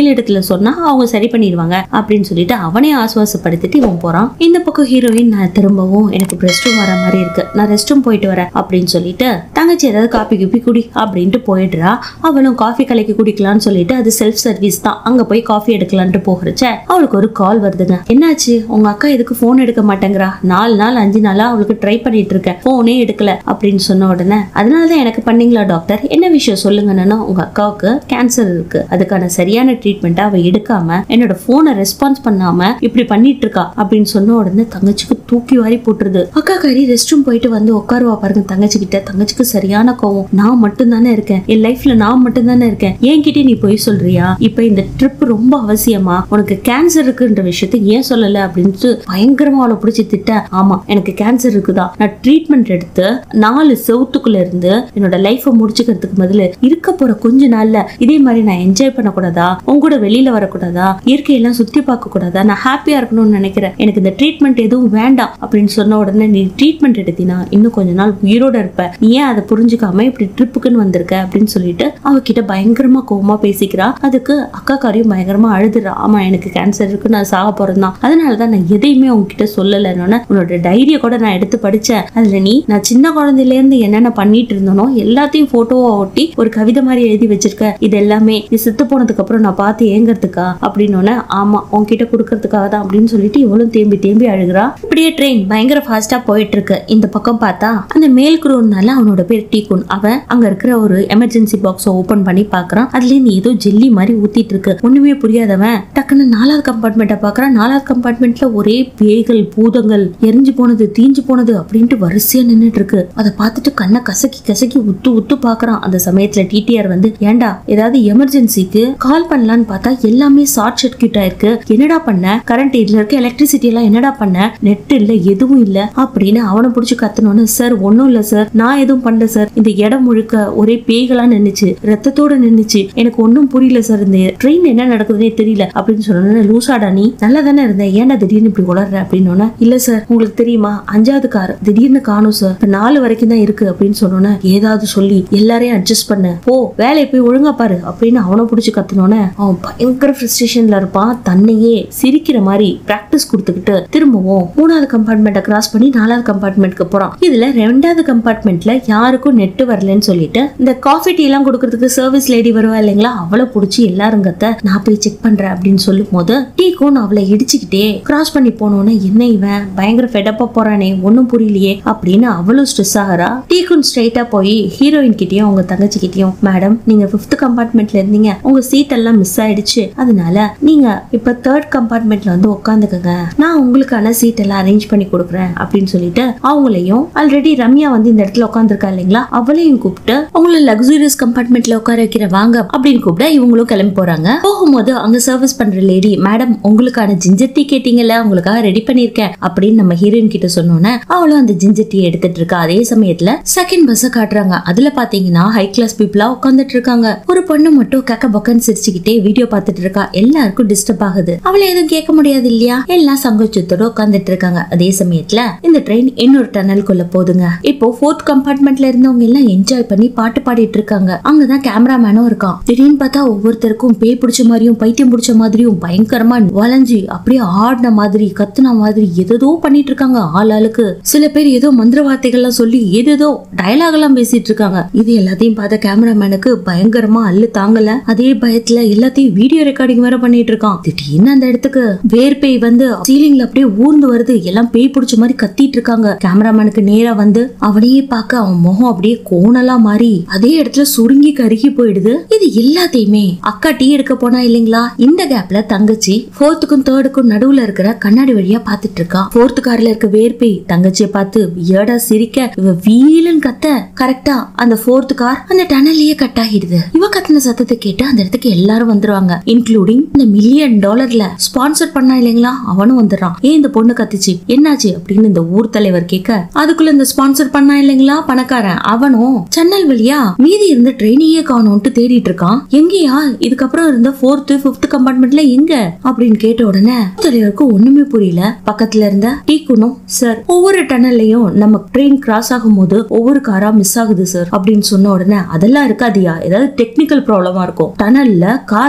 S1: சொன்னா அவங்க சரி பண்ணிடுவாங்க அப்படின்னு சொல்லிட்டு அவனே ஆசுவாசப்படுத்திட்டு இவன் போறான். இந்த பக்கம் ஹீரோயின் நான் திரும்பவும் எனக்கு ரெஸ்ட் ரூம் வர மாதிரி இருக்கு, நான் ரெஸ்ட் ரூம் போயிட்டு வரேன் அப்படின்னு சொல்லிட்டு தங்கச்சி ஏதாவது காப்பி கிப்பி குடி அப்படின்ட்டு போயிடுறா. அவளும் காஃபி கலக்கி குடிக்கலான்னு சொல்லிட்டு அது செல்ஃப் சர்வீஸ் தான், அங்க போய் காஃபி எடுக்கலான்ட்டு போகிறச்ச அவளுக்கு ஒரு கால் வருதுங்க. என்னாச்சு உங்க அக்கா எதுக்கு போன் எடுக்க மாட்டேங்கிறா, 4 நாள் 5 நாளா அவளுக்கு ட்ரை பண்ணிட்டு இருக்கேன், போனே எடுக்கல அப்படின்னு சொன்ன உடனே அதனாலதான் எனக்கு பண்ணீங்களா டாக்டர், என்ன விஷயம் சொல்லுங்கன்னா உங்க அக்காவுக்கு கேன்சர் இருக்கு, அதுக்கான சரியான ட்ரீட்மெண்ட் அவ எடுக்காம என்னோட போனை ரெஸ்பான்ஸ் பண்ணாம இப்படி பண்ணிட்டு இருக்கா அப்படின்னு சொன்ன உடனே தங்கச்சிக்கு தூக்கி வாரி போட்டுருது. அக்கா காரி ரெஸ்ட் ரூம் போயிட்டு வந்து உட்காருவா பாருங்க தங்கச்சி கிட்ட. தங்கச்சிக்கு சரியான கோவம், நான் மட்டும் தானே இருக்கேன், என் லைஃப்ல நான் மட்டும் தானே இருக்கேன், என்கிட்ட நீ போய் சொல்றியா, இப்ப இந்த ட்ரிப் ரொம்ப அவசியமா, உனக்கு கேன்சர் இருக்குன்ற விஷயத்தை ஏன் சொல்லல அப்படின்ட்டு பயங்கரமா அவளை பிடிச்சி திட்ட. ஆமா எனக்கு கேன்சர் இருக்குதான், நான் ட்ரீட்மெண்ட் எடுத்து 4 செவத்துக்குள்ள இருந்து என்னோட லைஃப முடிச்சுக்கிறதுக்கு பதில் இருக்க போற கொஞ்ச நாள்ல இதே மாதிரி நான் என்ஜாய் பண்ணக்கூடாதா, உங்களோட வெளியில வரக்கூடாதா, இயற்கையெல்லாம் சுத்தி பார்க்க கூடாதா, நான் ஹாப்பியா இருக்கணும்னு நினைக்கிறேன், எனக்கு இந்த ட்ரீட்மெண்ட் எதுவும் வேண்டாம் அப்படின்னு சொன்ன உடனே நீ ட்ரீட்மெண்ட் எடுத்தினா இன்னும் கொஞ்ச நாள் உயிரோட இருப்ப, நீ ஏன் அதை புரிஞ்சுக்காம இப்படி ட்ரிப்புக்குன்னு வந்திருக்க அப்படின்னு சொல்லிட்டு அவகிட்ட பயங்கரமா கோவமா பேசிக்கிறா. அதுக்கு அக்கா காரியும் பயங்கரமா அழுதுறா. ஆமா எனக்கு கேன்சர் இருக்கு, நான் சாக போறேன், அதனாலதான் நான் எதையுமே உங்ககிட்ட சொல்லலன்னு உன்னோட டைரியை கூட நான் எடுத்து படிச்சேன், அதுல நீ நான் சின்ன குழந்தையில இருந்து என்னென்ன பண்ணிட்டு இருந்தனோ எல்லாத்தையும் போட்டோவா ஒட்டி ஒரு கவிதை மாதிரி எழுதி வச்சிருக்க, இது எல்லாமே நீ செத்து போனதுக்கு அப்புறம் நான் பார்த்து ஏங்கறதுக்கா அப்படின்னு. ஆமா உன்கிட்ட குடுக்கறதுக்காக தான் அப்படின்னு சொல்லிட்டு இவளும் தேம்பி தேம்பி அழுகுறா. இப்படியே ட்ரெயின் பயங்கர ஃபாஸ்டா போயிட்டு இருக்கு. இந்த பக்கம் பார்த்தா அந்த மேல் குரோனால அவனோட பேர் டீகுன், அவன் அங்க இருக்கிற ஒரு எமர்ஜென்சி பாக்ஸ் ஓபன் பண்ணி பாக்குறான். அதுல இருந்து ஏதோ ஜெல்லி மாதிரி ஊத்திட்டு இருக்கு. ஒண்ணுமே புரியாதவன் டக்குன்னு 4வது கம்பார்ட்மெண்ட்டை பாக்குறான். 4வது கம்பார்ட்மெண்ட்ல ஒரே பேய்கள் பூதங்கள் எரிஞ்சு போனது தீஞ்சு போனது அப்படின்ட்டு வரிசையா நின்னுட்டு இருக்கு. அதை பார்த்துட்டு கண்ணை கசக்கி கசக்கி உத்து உத்து பாக்குறான். அந்த சமயத்துல டிடிஆர் வந்து ஏண்டா ஏதாவது எமர்ஜென்சிக்கு கால் பண்ணலான்னு பார்த்தா எல்லாமே ஷார்ட் சர்க்யூட் ஆயிருக்கு, என்னடா பண்ண, கரண்ட் இதுல இருக்க எலக்ட்ரிசிட்டி எல்லாம் என்னடா பண்ண, நெட் இல்ல எதுவும் இல்ல அப்படின்னு அவனை புடிச்சு கத்தனோன்னு, சார் ஒன்னும் இல்ல சார், நான் எதுவும் பண்ணல சார், இந்த இடம் முழுக்க ஒரே பேய்களா நின்னுச்சு, ரத்தத்தோட நின்னுச்சு, எனக்கு ஒன்னும் புரியல சார், இந்த ட்ரெயின் என்ன நடக்குதுன்னே தெரியல அப்படின்னு சொன்ன. லூசாடா நீ நல்லா தானே இருந்த, ஏன்டா திடீர்னு இப்படி உளர்ற அப்படின்னு. இல்ல சார் உங்களுக்கு தெரியுமா 5வது கார் திடீர்னு காணும் சார், 4 வரைக்கும் தான் இருக்கு அப்படின்னு சொன்னோன்னு, ஏதாவது சொல்லி எல்லாரையும் அட்ஜஸ்ட் பண்ண போ, வேலையை போய் ஒழுங்கா பாரு அப்படின்னு அவனை புடிச்சு கத்தனோன்னு அவன் பயங்கர ஃப்ரஸ்ட்ரேஷன்ல இருப்பான். தன்னையே சிரிக்கிற மாதிரி பிராக்டிஸ் கொடுத்துக்கிட்டு திரும்பவும் 3வது கம்பார்ட்மெண்ட்டை கிராஸ் பண்ணி 4வது கம்பார்ட்மெண்ட்க்கு போறான். இதுல 2வது கம்பார்ட்மெண்ட்ல யாருக்கும் நெட் வரலன்னு சொல்லிட்டு இந்த காஃபி டீ எல்லாம் கொடுக்கறதுக்கு சர்வீஸ் லேடி வருவா இல்லைங்களா, அவளை புடிச்சு எல்லாரும் கத்த, நான் போய் செக் பண்றேன் அப்படின்னு சொல்லும் போது டீகோன் அவளை இடிச்சுக்கிட்டே கிராஸ் பண்ணி போனோன்னு, என்ன இவன் பயங்கர ஃபெடப்பா போறானே ஒன்னும் புரியலையே அப்படின்னு அவளும் ஸ்ட்ரெஸ் ஆகிறா. டீகோன் ஸ்ட்ரைட்டா போய் ஹீரோயின் கிட்டயும் அவங்க தங்கச்சி கிட்டயும், மேடம் நீங்க 5th கம்பார்ட்மெண்ட்ல இருந்தீங்க, உங்க சீட் எல்லாம் மிஸ் ஆயிடுச்சு, அதனால நீங்க இப்ப 3rd கம்பார்ட்மெண்ட்ல வந்து உட்காந்துக்கங்க, நான் உங்களுக்கான சீட் எல்லாம் அரேஞ்ச் பண்ணி கொடுக்குறேன் அப்படின்னு சொல்லிட்டு அவங்களையும், ஆல்ரெடி ரம்யா வந்து இந்த இடத்துல உட்காந்துருக்கா இல்லைங்களா, அவளையும் கூப்பிட்டு அவங்கள லக்ஸூரியஸ் கம்பார்ட்மெண்ட்ல உட்கார வைக்கிற வாங்க அப்படின்னு கூப்பிட்டு இவங்களும் கிளம்பி போறாங்க. போகும்போது அங்க சர்வீஸ் பண்ற லேடி, மேடம் உங்களுக்கான ஜிஞ்சர் டீ கேட்டீங்கல்ல, உங்களுக்காக ரெடி பண்ணிருக்கேன் அப்படின்னு நம்ம ஹீரோயின் கிட்ட சொன்னோன்னே அவளும் அந்த ஜிஞ்சர் டீ எடுத்துட்டு இருக்கா. அதே சமயத்துல செகண்ட் பஸ் காட்டுறாங்க. அதுல பாத்தீங்கன்னா ஹை கிளாஸ் பீப்புளா உட்காந்துட்டு இருக்காங்க. ஒரு பொண்ணு மட்டும் கக்க பக்கன்னு சிரிச்சுக்கிட்டே வீடியோ பார்த்துட்டு இருக்கா. எல்லாருக்கும் டிஸ்டர்ப் ஆகுது. அவளை எதுவும் கேட்க முடியாது இல்லையா, எல்லாம் சங்கோச்சத்தோட உட்காந்துட்டு இருக்காங்க. அதே சமயத்துல இந்த ட்ரெயின் இன்னொரு டனலுக்குள்ள போதுங்க. இப்போ 4th கம்பார்ட்மெண்ட்ல இருந்தவங்க எல்லாம் என்ஜாய் பண்ணி பாட்டு பாடிட்டு இருக்காங்க. அங்கதான் கேமராமேனும் இருக்கான். திடீர்னு பார்த்தா ஒவ்வொருத்தருக்கும் பேய் பிடிச்ச மாதிரியும் பைத்தியம் பிடிச்ச மாதிரியும் பயங்கரமா வளைஞ்சு அப்படியே ஆடின மாதிரி கத்துன மாதிரி ஏதோ பண்ணிட்டு இருக்காங்க. ஆளுக்கு சில பேர் ஏதோ மந்திர வார்த்தைகள்லாம் சொல்லி ஏதோ டயலாக் எல்லாம் பேசிட்டு இருக்காங்க. இது எல்லாத்தையும் பார்த்த கேமராமேனுக்கு பயங்கரமா அல்லு தாங்கல. அதே பயத்துல எல்லாத்தையும் வீடியோ ரெக்கார்டிங் வேற பண்ணிட்டு இருக்கான். திடீர்னு அந்த இடத்துக்கு வேர் பேய் வந்து சீலிங்ல அப்படியே ஊர்ந்து வருது. எல்லாம் பேய் பிடிச்ச மாதிரி கத்திட்டு இருக்காங்க. கேமராமேனுக்கு நேரா வந்து அவனையே பார்க்க அவன் முகம் அப்படியே கோணலா மாறி அதே இடத்துல சுருங்கி கருகி போயிடுது. இது எல்லாத்தையுமே அக்கா டீ எடுக்க போனா இல்லைங்களா, இந்த கேப்ல தங்கச்சி 4th-க்கும் 3rd-க்கும் நடுவுல இருக்கிற கண்ணாடி வழியா பாத்துட்டு இருக்கா. 4th கார்ல இருக்க வேர்பேய் தங்கச்சியை பார்த்து வியர்டா சிரிக்க இவ வீலன் கத்த கரெக்டா அந்த 4th கார் அந்த டனல்லையே கட் ஆகிடுது. இவ கத்தின சத்தத்தை கேட்டு அந்த இடத்துக்கு எல்லாரும் வந்துருவாங்க, இன்க்ளூடிங் இந்த $1 மில்லியன் ஸ்பான்சர் பண்ணா இல்லைங்களா அவனும் வந்துடுறான். ஏன் இந்த பொண்ணு கத்துச்சு என்னாச்சு அப்படின்னு இந்த ஊர் தலைவர் கேட்க, அதுக்குள்ள இந்த ஸ்பான்சர் பண்ணா இல்லைங்களா பணக்காரன் அவனும் சன்னல் வழியா மீதி இருந்த ட்ரெயினையே காணோம்ட்டு தேடிட்டு இருக்கான். எங்கயா இதுக்கப்புறம் இருந்த 4th 5th கம்பார்ட்மெண்ட்ல எங்க அப்படின்னு கேட்ட உடனே தலைவருக்கு ஒண்ணுமே புரியல. பக்கத்துல இருந்த டீகுனும், சார் ஒவ்வொரு டனல்லையும் நம்ம ட்ரெயின் கிராஸ் ஆகும் போது ஒவ்வொரு காரா மிஸ் ஆகுது சார் அப்படின்னு சொன்ன உடனே, அதெல்லாம் இருக்காதியா, ஏதாவது டெக்னிக்கல் ப்ராப்ளமா இருக்கும், டனல்ல கார் மிஸ் ஆகுது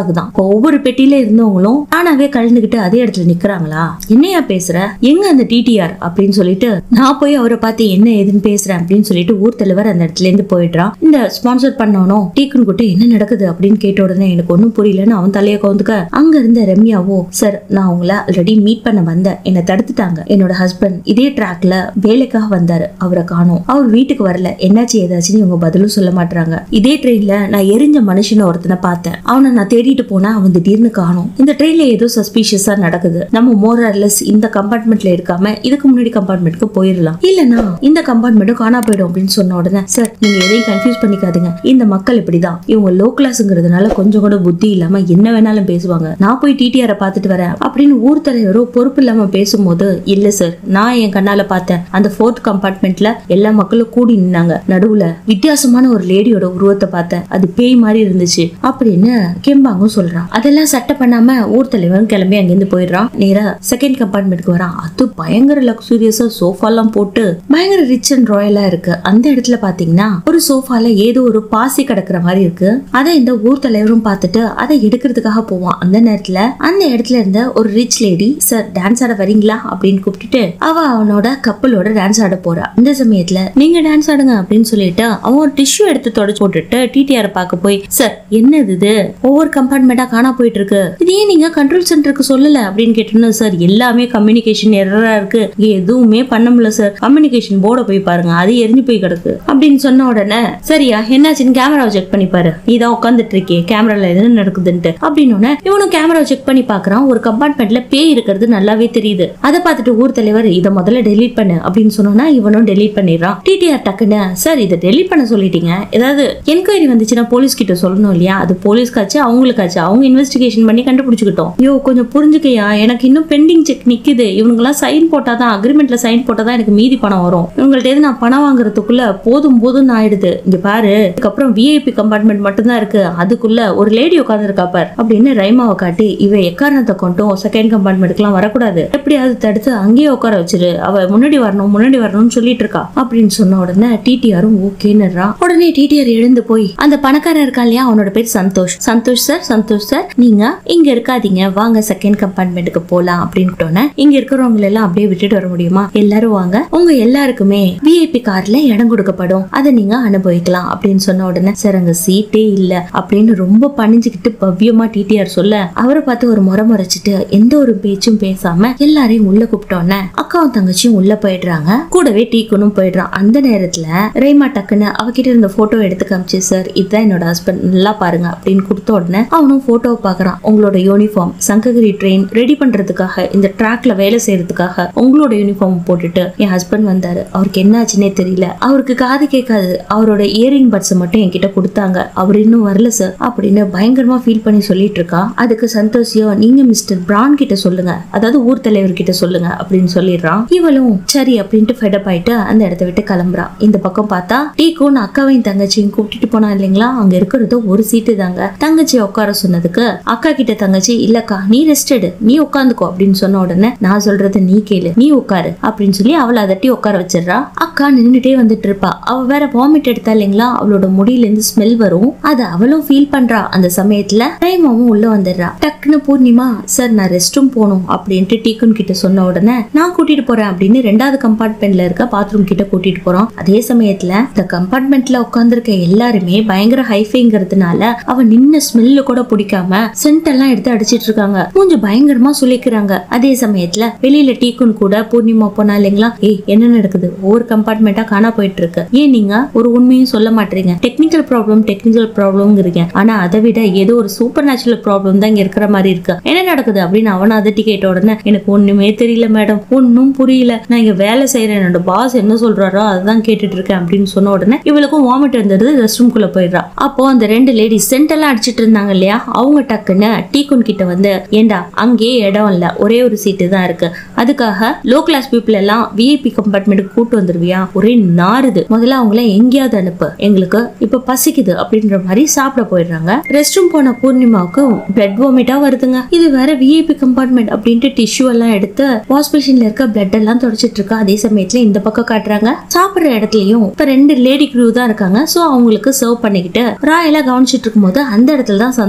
S1: ஆகுதான். ஒவ்வொரு பெட்டியில இருந்தவங்களும் தானாவே கலந்துகிட்டு அதே இடத்துல நிக்கிறாங்களா, என்னையா பேசுற, எங்க அந்த டிடிஆர் அப்படின்னு சொல்லிட்டு நான் போய் அவரை பார்த்து என்ன ஏதுன்னு பேசுறேன் அப்படின்னு சொல்லிட்டு ஊர் தலைவர் அந்த இடத்துல இருந்து போயிடுறான். இந்த ஸ்பான்சர் பண்ணவனும் டீக்குன்னு கூட்ட என்ன நடக்குது அப்படின்னு கேட்ட உடனே எனக்கு ஒன்னும் புரியலன்னு அவன் தலையை கவுந்துக்க அங்க இருந்த ரம்யாவோ, சார் நான் உங்களை ஆல்ரெடி மீட் பண்ண வந்தேன், என்ன தடுத்துட்டாங்க, என்னோட ஹஸ்பண்ட் இதே ட்ராக்ல வேலைக்காக வந்தாரு, அவரை காணோம், அவர் வீட்டுக்கு வரல, என்னாச்சு ஏதாச்சுன்னு இவங்க பதிலும் சொல்ல மாட்டாங்க. இதே ட்ரெயின்ல நான் எரிஞ்ச மனுஷனை ஒருத்தனை பார்த்தேன், அவனை நான் தேடிட்டு போனா அவன் திடீர்னு காணோம், இந்த ட்ரெயின்ல ஏதோ சஸ்பீஷியஸா நடக்குது, நம்ம மோரர்லெஸ் இந்த கம்பார்ட்மெண்ட்ல இருக்காம இதுக்கு முன்னாடி கம்பார்ட்மெண்ட்க்கு போயிடலாம், இல்லனா இந்த கம்பார்ட்மெண்ட்டும் காணா போயிடும் அப்படின்னு சொன்ன உடனே, சார் நீங்க எதையும் கன்ஃபியூஸ் பண்ணிக்காதீங்க, இந்த மக்கள் இப்படிதான், இவங்க லோ கிளாஸ்ங்கிறதுனால கொஞ்சம் கூட புத்தி இல்லாம என்ன வேணாலும் பேசுவாங்க, நான் போய் டிடிஆரை பார்த்துட்டு வரேன் அப்படின்னு ஊர் தலைவரோ பொறுப்பு இல்லாம பேசும்போது, இல்ல சார் நான் என் கண்ணால பார்த்தேன், அந்த 4th கம்பார்ட்மெண்ட்ல எல்லா மக்களும் கூடி நின்னாங்க, நடுவுல வித்தியாசமான ஒரு லேடியோட உருவத்தை பார்த்தேன், அது பேய் மாதிரி இருந்துச்சு அப்படின்னு கெம்பாங்கும் சொல்றான். அதெல்லாம் சட்டை பண்ணாம ஊர் தலைவரும் கிளம்பி அங்கிருந்து போயிடுறான். நேரா 2nd கம்பார்ட்மெண்ட்க்கு வரான். அது பயங்கர லக்ஸூரியஸா சோஃபா எல்லாம் போட்டு பயங்கர ரிச் அண்ட் ராயலா இருக்கு. அந்த இடத்துல பாத்தீங்கன்னா ஒரு சோஃபால ஏதோ ஒரு பாசி கிடக்குற மாதிரி இருக்கு. அதை இந்த ஊர் தலைவரும் பார்த்துட்டு அதை எடுக்கிறதுக்காக போவான். அந்த நேரத்துல அந்த இடத்துல இருந்த ஒரு ரிச் லேடி, சார் டான்ஸ் ஆட வரீங்களா அப்படின்னு கூப்பிட்டுட்டு அவனோட கப்பலோட டான்ஸ் ஆட போறா. இந்த சமயத்துல நீங்க டான்ஸ் ஆடுங்க அப்படின்னு சொல்லிட்டு அவன் ஒரு டிஷ்யூ எடுத்து தொடச்சு போட்டுட்டு டிடிஆர் பார்க்க போய், சார் என்னது இது, ஒவ்வொரு கம்பார்ட்மெண்டா காணா போயிட்டு இருக்கு, இது ஏன் நீங்க கண்ட்ரோல் சென்டருக்கு சொல்லல அப்படின்னு கேட்டோம்னா, சார் எல்லாமே கம்யூனிகேஷன் எரரா இருக்கு, எதுவுமே பண்ண முடியல சார், கம்யூனிகேஷன் போர்டை போய் பாருங்க, அது எரிஞ்சு போய் கிடக்கு அப்படின்னு சொன்ன உடனே, சரியா என்னாச்சுன்னு கேமராவை செக் பண்ணி பாரு, நீதான் உட்காந்துட்டு இருக்கே கேமரால என்ன நடக்குதுன்ட்டு அப்படின்னு இவனும் கேமராவை செக் பண்ணி பாக்குறான். ஒரு கம்பார்ட்மெண்ட்ல பேய் இருக்கிறது நல்லாவே தெரியுது. அதை பார்த்துட்டு ஊர் தலைவர் இதை முதல்ல டெலீட் பண்ணு அப்படின்னு சொன்னா இவனும் டெலீட் பண்ணிடுறான். டிடிஆர் டக்குன்னு, சார் இதை டெலீட் பண்ண சொல்லிட்டீங்க, ஏதாவது என்கொயரி வந்துச்சுன்னா போலீஸ் கிட்ட சொல்லணும் இல்லையா, அது போலீஸ்காச்சு அவங்களுக்காச்சு, அவங்க இன்வெஸ்டிகேஷன் பண்ணி கண்டுபிடிச்சுக்கிட்டோம், யோ கொஞ்சம் புரிஞ்சுக்கையா, எனக்கு இன்னும் பெண்டிங் செக் நிக்குது, இவங்கெல்லாம் சைன் போட்டாதான், அக்ரிமெண்ட்ல சைன் போட்டாதான் எனக்கு மீதி பணம் வரும், இவங்கள்ட்ட எது நான் பணம் வாங்குறதுக்குள்ள போதும் போதும் ஆயிடுது, இங்க பாரு அதுக்கப்புறம் விஐபி கம்பார்ட்மெண்ட் மட்டும் தான் இருக்கு, அதுக்குள்ள ஒரு லேடி உட்கார்ந்து இருக்கா பார் அப்படின்னு ரைமாவை காட்டி, இவ எக்காரணத்தை கொண்டும் 2nd கம்பார்ட்மெண்ட்க்குலாம் வரக்கூடாது, எப்படியாவது தடுத்து அங்கேயே உட்கார வச்சிரு, அவ முன்னாடி வரணும்னு சொல்லிட்டு இருக்கா அப்படின்னு சொன்ன உடனே டிடிஆரும் ஓகேன்னுறான். உடனே டிடிஆர் எழுந்து போய் அந்த பணக்காரன் இருக்கா இல்லையா, அவனோட பேர் சந்தோஷ், சந்தோஷ் சார் நீங்க இங்க இருக்காதீங்க, வாங்க 2nd கம்பார்ட்மெண்ட்டுக்கு போலாம் அப்படின்னு இங்க இருக்கிறவங்க எல்லாம் அப்படியே விட்டுட்டு வர முடியுமா, எல்லாரும் வாங்க, உங்க எல்லாருக்குமே விஐபி கார்ல இடம் கொடுக்கப்படும், அதை நீங்க அனுபவிக்கலாம் அப்படின்னு சொன்ன உடனே, சார் அங்க சீட்டே இல்ல அப்படின்னு ரொம்ப பணிஞ்சுக்கிட்டு பவ்யமா டிடிஆர் சொல்ல, அவரை பார்த்து ஒரு முறை முறைச்சிட்டு எந்த ஒரு பேச்சும் பேசாம எல்லாரையும் உள்ள கூப்பிட்டோன்னே அக்காவும் தங்கச்சியும் உள்ள போயிடுறாங்க. கூடவே டீக்குனும் போயிடுறான். அந்த நேரத்துல ரேமா டக்குன்னு அவகிட்ட இருந்த போட்டோ எடுத்து காமிச்சு, சார் இதுதான் என்னோட ஹஸ்பண்ட், நல்லா பாருங்க அப்படின்னு கொடுத்த உடனே அவனும் போட்டோவை பாக்குறான். உங்களோட யூனிஃபார்ம் சங்ககிரி ட்ரெயின் ரெடி பண்றதுக்காக, இந்த ட்ராக்ல வேலை செய்யறதுக்காக உங்களோட யூனிஃபார்ம் போட்டுட்டு என் ஹஸ்பண்ட் வந்தாரு, அவருக்கு என்ன ஆச்சுன்னே தெரியல, அவருக்கு காது கேட்காது, அவரோட இயரிங் பட்ஸ் மட்டும் என்கிட்ட கொடுத்தாங்க, அவர் இன்னும் வரல சார் அப்படின்னு பயங்கரமா ஃபீல் பண்ணி சொல்லிட்டு இருக்கா. அதுக்கு சந்தோஷியோ, நீங்க மிஸ்டர் பிரான் கிட்ட சொல்லுங்க, அதாவது ஊர் தலைவர் கிட்ட சொல்லுங்க அப்படின்னு சொல்லிடுறான். இவளும் சரி அப்படின்ட்டு ஃபெடப் ஆயிட்டு அந்த இடத்த விட்டு கிளம்புறா. இந்த பக்கம் பார்த்தா டீக்கும் அக்காவையும் தங்கச்சியும் கூப்பிட்டு போனா இல்லைங்களா, அங்க இருக்கிறது ஒரு சீட்டு தாங்க. தங்கச்சியை உட்கார சொன்னதுக்கு அக்கா கிட்ட தங்கச்சி, இல்லக்கா நீ ரெஸ்ட் எடு, நீ உட்காந்துக்கோ அப்படின்னு சொன்ன உடனே, நான் சொல்றத நீ கேளு, நீ உட்காரு அப்படின்னு சொல்லி அவளை அதட்டி உட்கார வச்சிடறா. அக்கா நின்னுட்டே வந்துட்டு இருப்பா. அவ வேற வாமிட் எடுத்தா இல்லைங்களா, அவளோட முடியில இருந்து ஸ்மெல் வரும், அது அவளும் ஃபீல் பண்றா. அந்த சமயத்துல ரைமாவும் உள்ள வந்துடுறா. டக்குன்னு பூர்ணிமா, சார் நான் ரெஸ்ட் ரூம் போகணும் அப்படின்ட்டு டீக்குன் கிட்ட சொன்ன உடனே, நான் கூட்டிட்டு போறேன் அப்படின்னு 2வது கம்பார்ட்மெண்ட்ல இருக்க பாத்ரூம் கிட்ட கூட்டிட்டு போறான். அதே சமயத்துல இந்த கம்பார்ட்மெண்ட்ல உட்கார்ந்துருக்க எல்லாருமே பயங்கர ஹைஃபைங்கிறதுனால அவ நின்ன ஸ்மெல்லு கூட பிடிக்காம சென்ட் எல்லாம் எடுத்து அடிச்சிட்டு இருக்காங்க, கொஞ்சம் பயங்கரமா சொல்லிக்கிறாங்க. அதே சமயத்துல வெளியில டீக்குன் கூட பூர்ணிமா போனா இல்லைங்களா, ஏய் என்ன நடக்குது, ஒவ்வொரு கம்பார்ட்மெண்டா காணா போயிட்டு இருக்கு, ஏன் நீங்க ஒரு உண்மையும் சொல்ல மாட்டீங்க, டெக்னிக்கல் ப்ராப்ளம்ங்கிறீங்க, ஆனா அதை விட ஏதோ ஒரு சூப்பர் நேச்சுரல் ப்ராப்ளம் தான் இங்க இருக்கிற மாதிரி இருக்கு, என்ன நடக்குது அப்படின்னு அவனை அதட்டி கேட்ட உடனே, எனக்கு ஒண்ணுமே தெரியல மேடம், ஒன்னும் புரியல, நான் இங்க வேலை செய்யறேன், என்னோட பாஸ் என்ன சொல்றாரோ அதான் கேட்டுட்டு இருக்கேன் அப்படின்னு சொன்ன உடனே இவளுக்கும் வாமிட் இருந்தது. ரெஸ்ட் ரூம் குள்ள போயிடுறா. அப்போ அந்த 2 லேடி சென்ட் எல்லாம் அடிச்சிட்டு இருந்தாங்க இல்லையா, அவங்க டக்குன்னு டீக்குன் கிட்ட வந்து, ஏண்டா அங்கேயே இடம் இல்ல, ஒரே ஒரு சீட்டு தான் இருக்கு, அதுக்காக லோ கிளாஸ் பீப்புள் எல்லாம் விஐபி கம்பார்ட்மெண்ட்டுக்கு கூட்டு வந்துருவியா, ஒரே நாறுது, முதல்ல அவங்கள எங்கேயாவது அனுப்பு, எங்களுக்கு இப்ப பசிக்குது அப்படின்ற மாதிரி சாப்பிட போயிடுறாங்க. ரெஸ்ட் ரூம் போன பூர்ணிமாவுக்கு பிளட் வாமிட்டா வருதுங்க. இது வேற விஐபி கம்பார்ட்மெண்ட் அப்படின்ட்டு டிஷ்யூ எல்லாம் எடுத்து வாஷ் பேஷன்ல இருக்க பிளட் எல்லாம் தொடச்சிட்டு இருக்கா. அதே சமயத்துல இந்த பக்கம் காட்டுறாங்க, சாப்பிடுற இடத்துலயும் இப்ப 2 லேடி க்ரூ தான் இருக்காங்க. சோ அவங்களுக்கு சர்வ் பண்ணிக்கிட்டு ராயெல்லாம் கவனிச்சிட்டு இருக்கும் போது அந்த இடத்துல தான்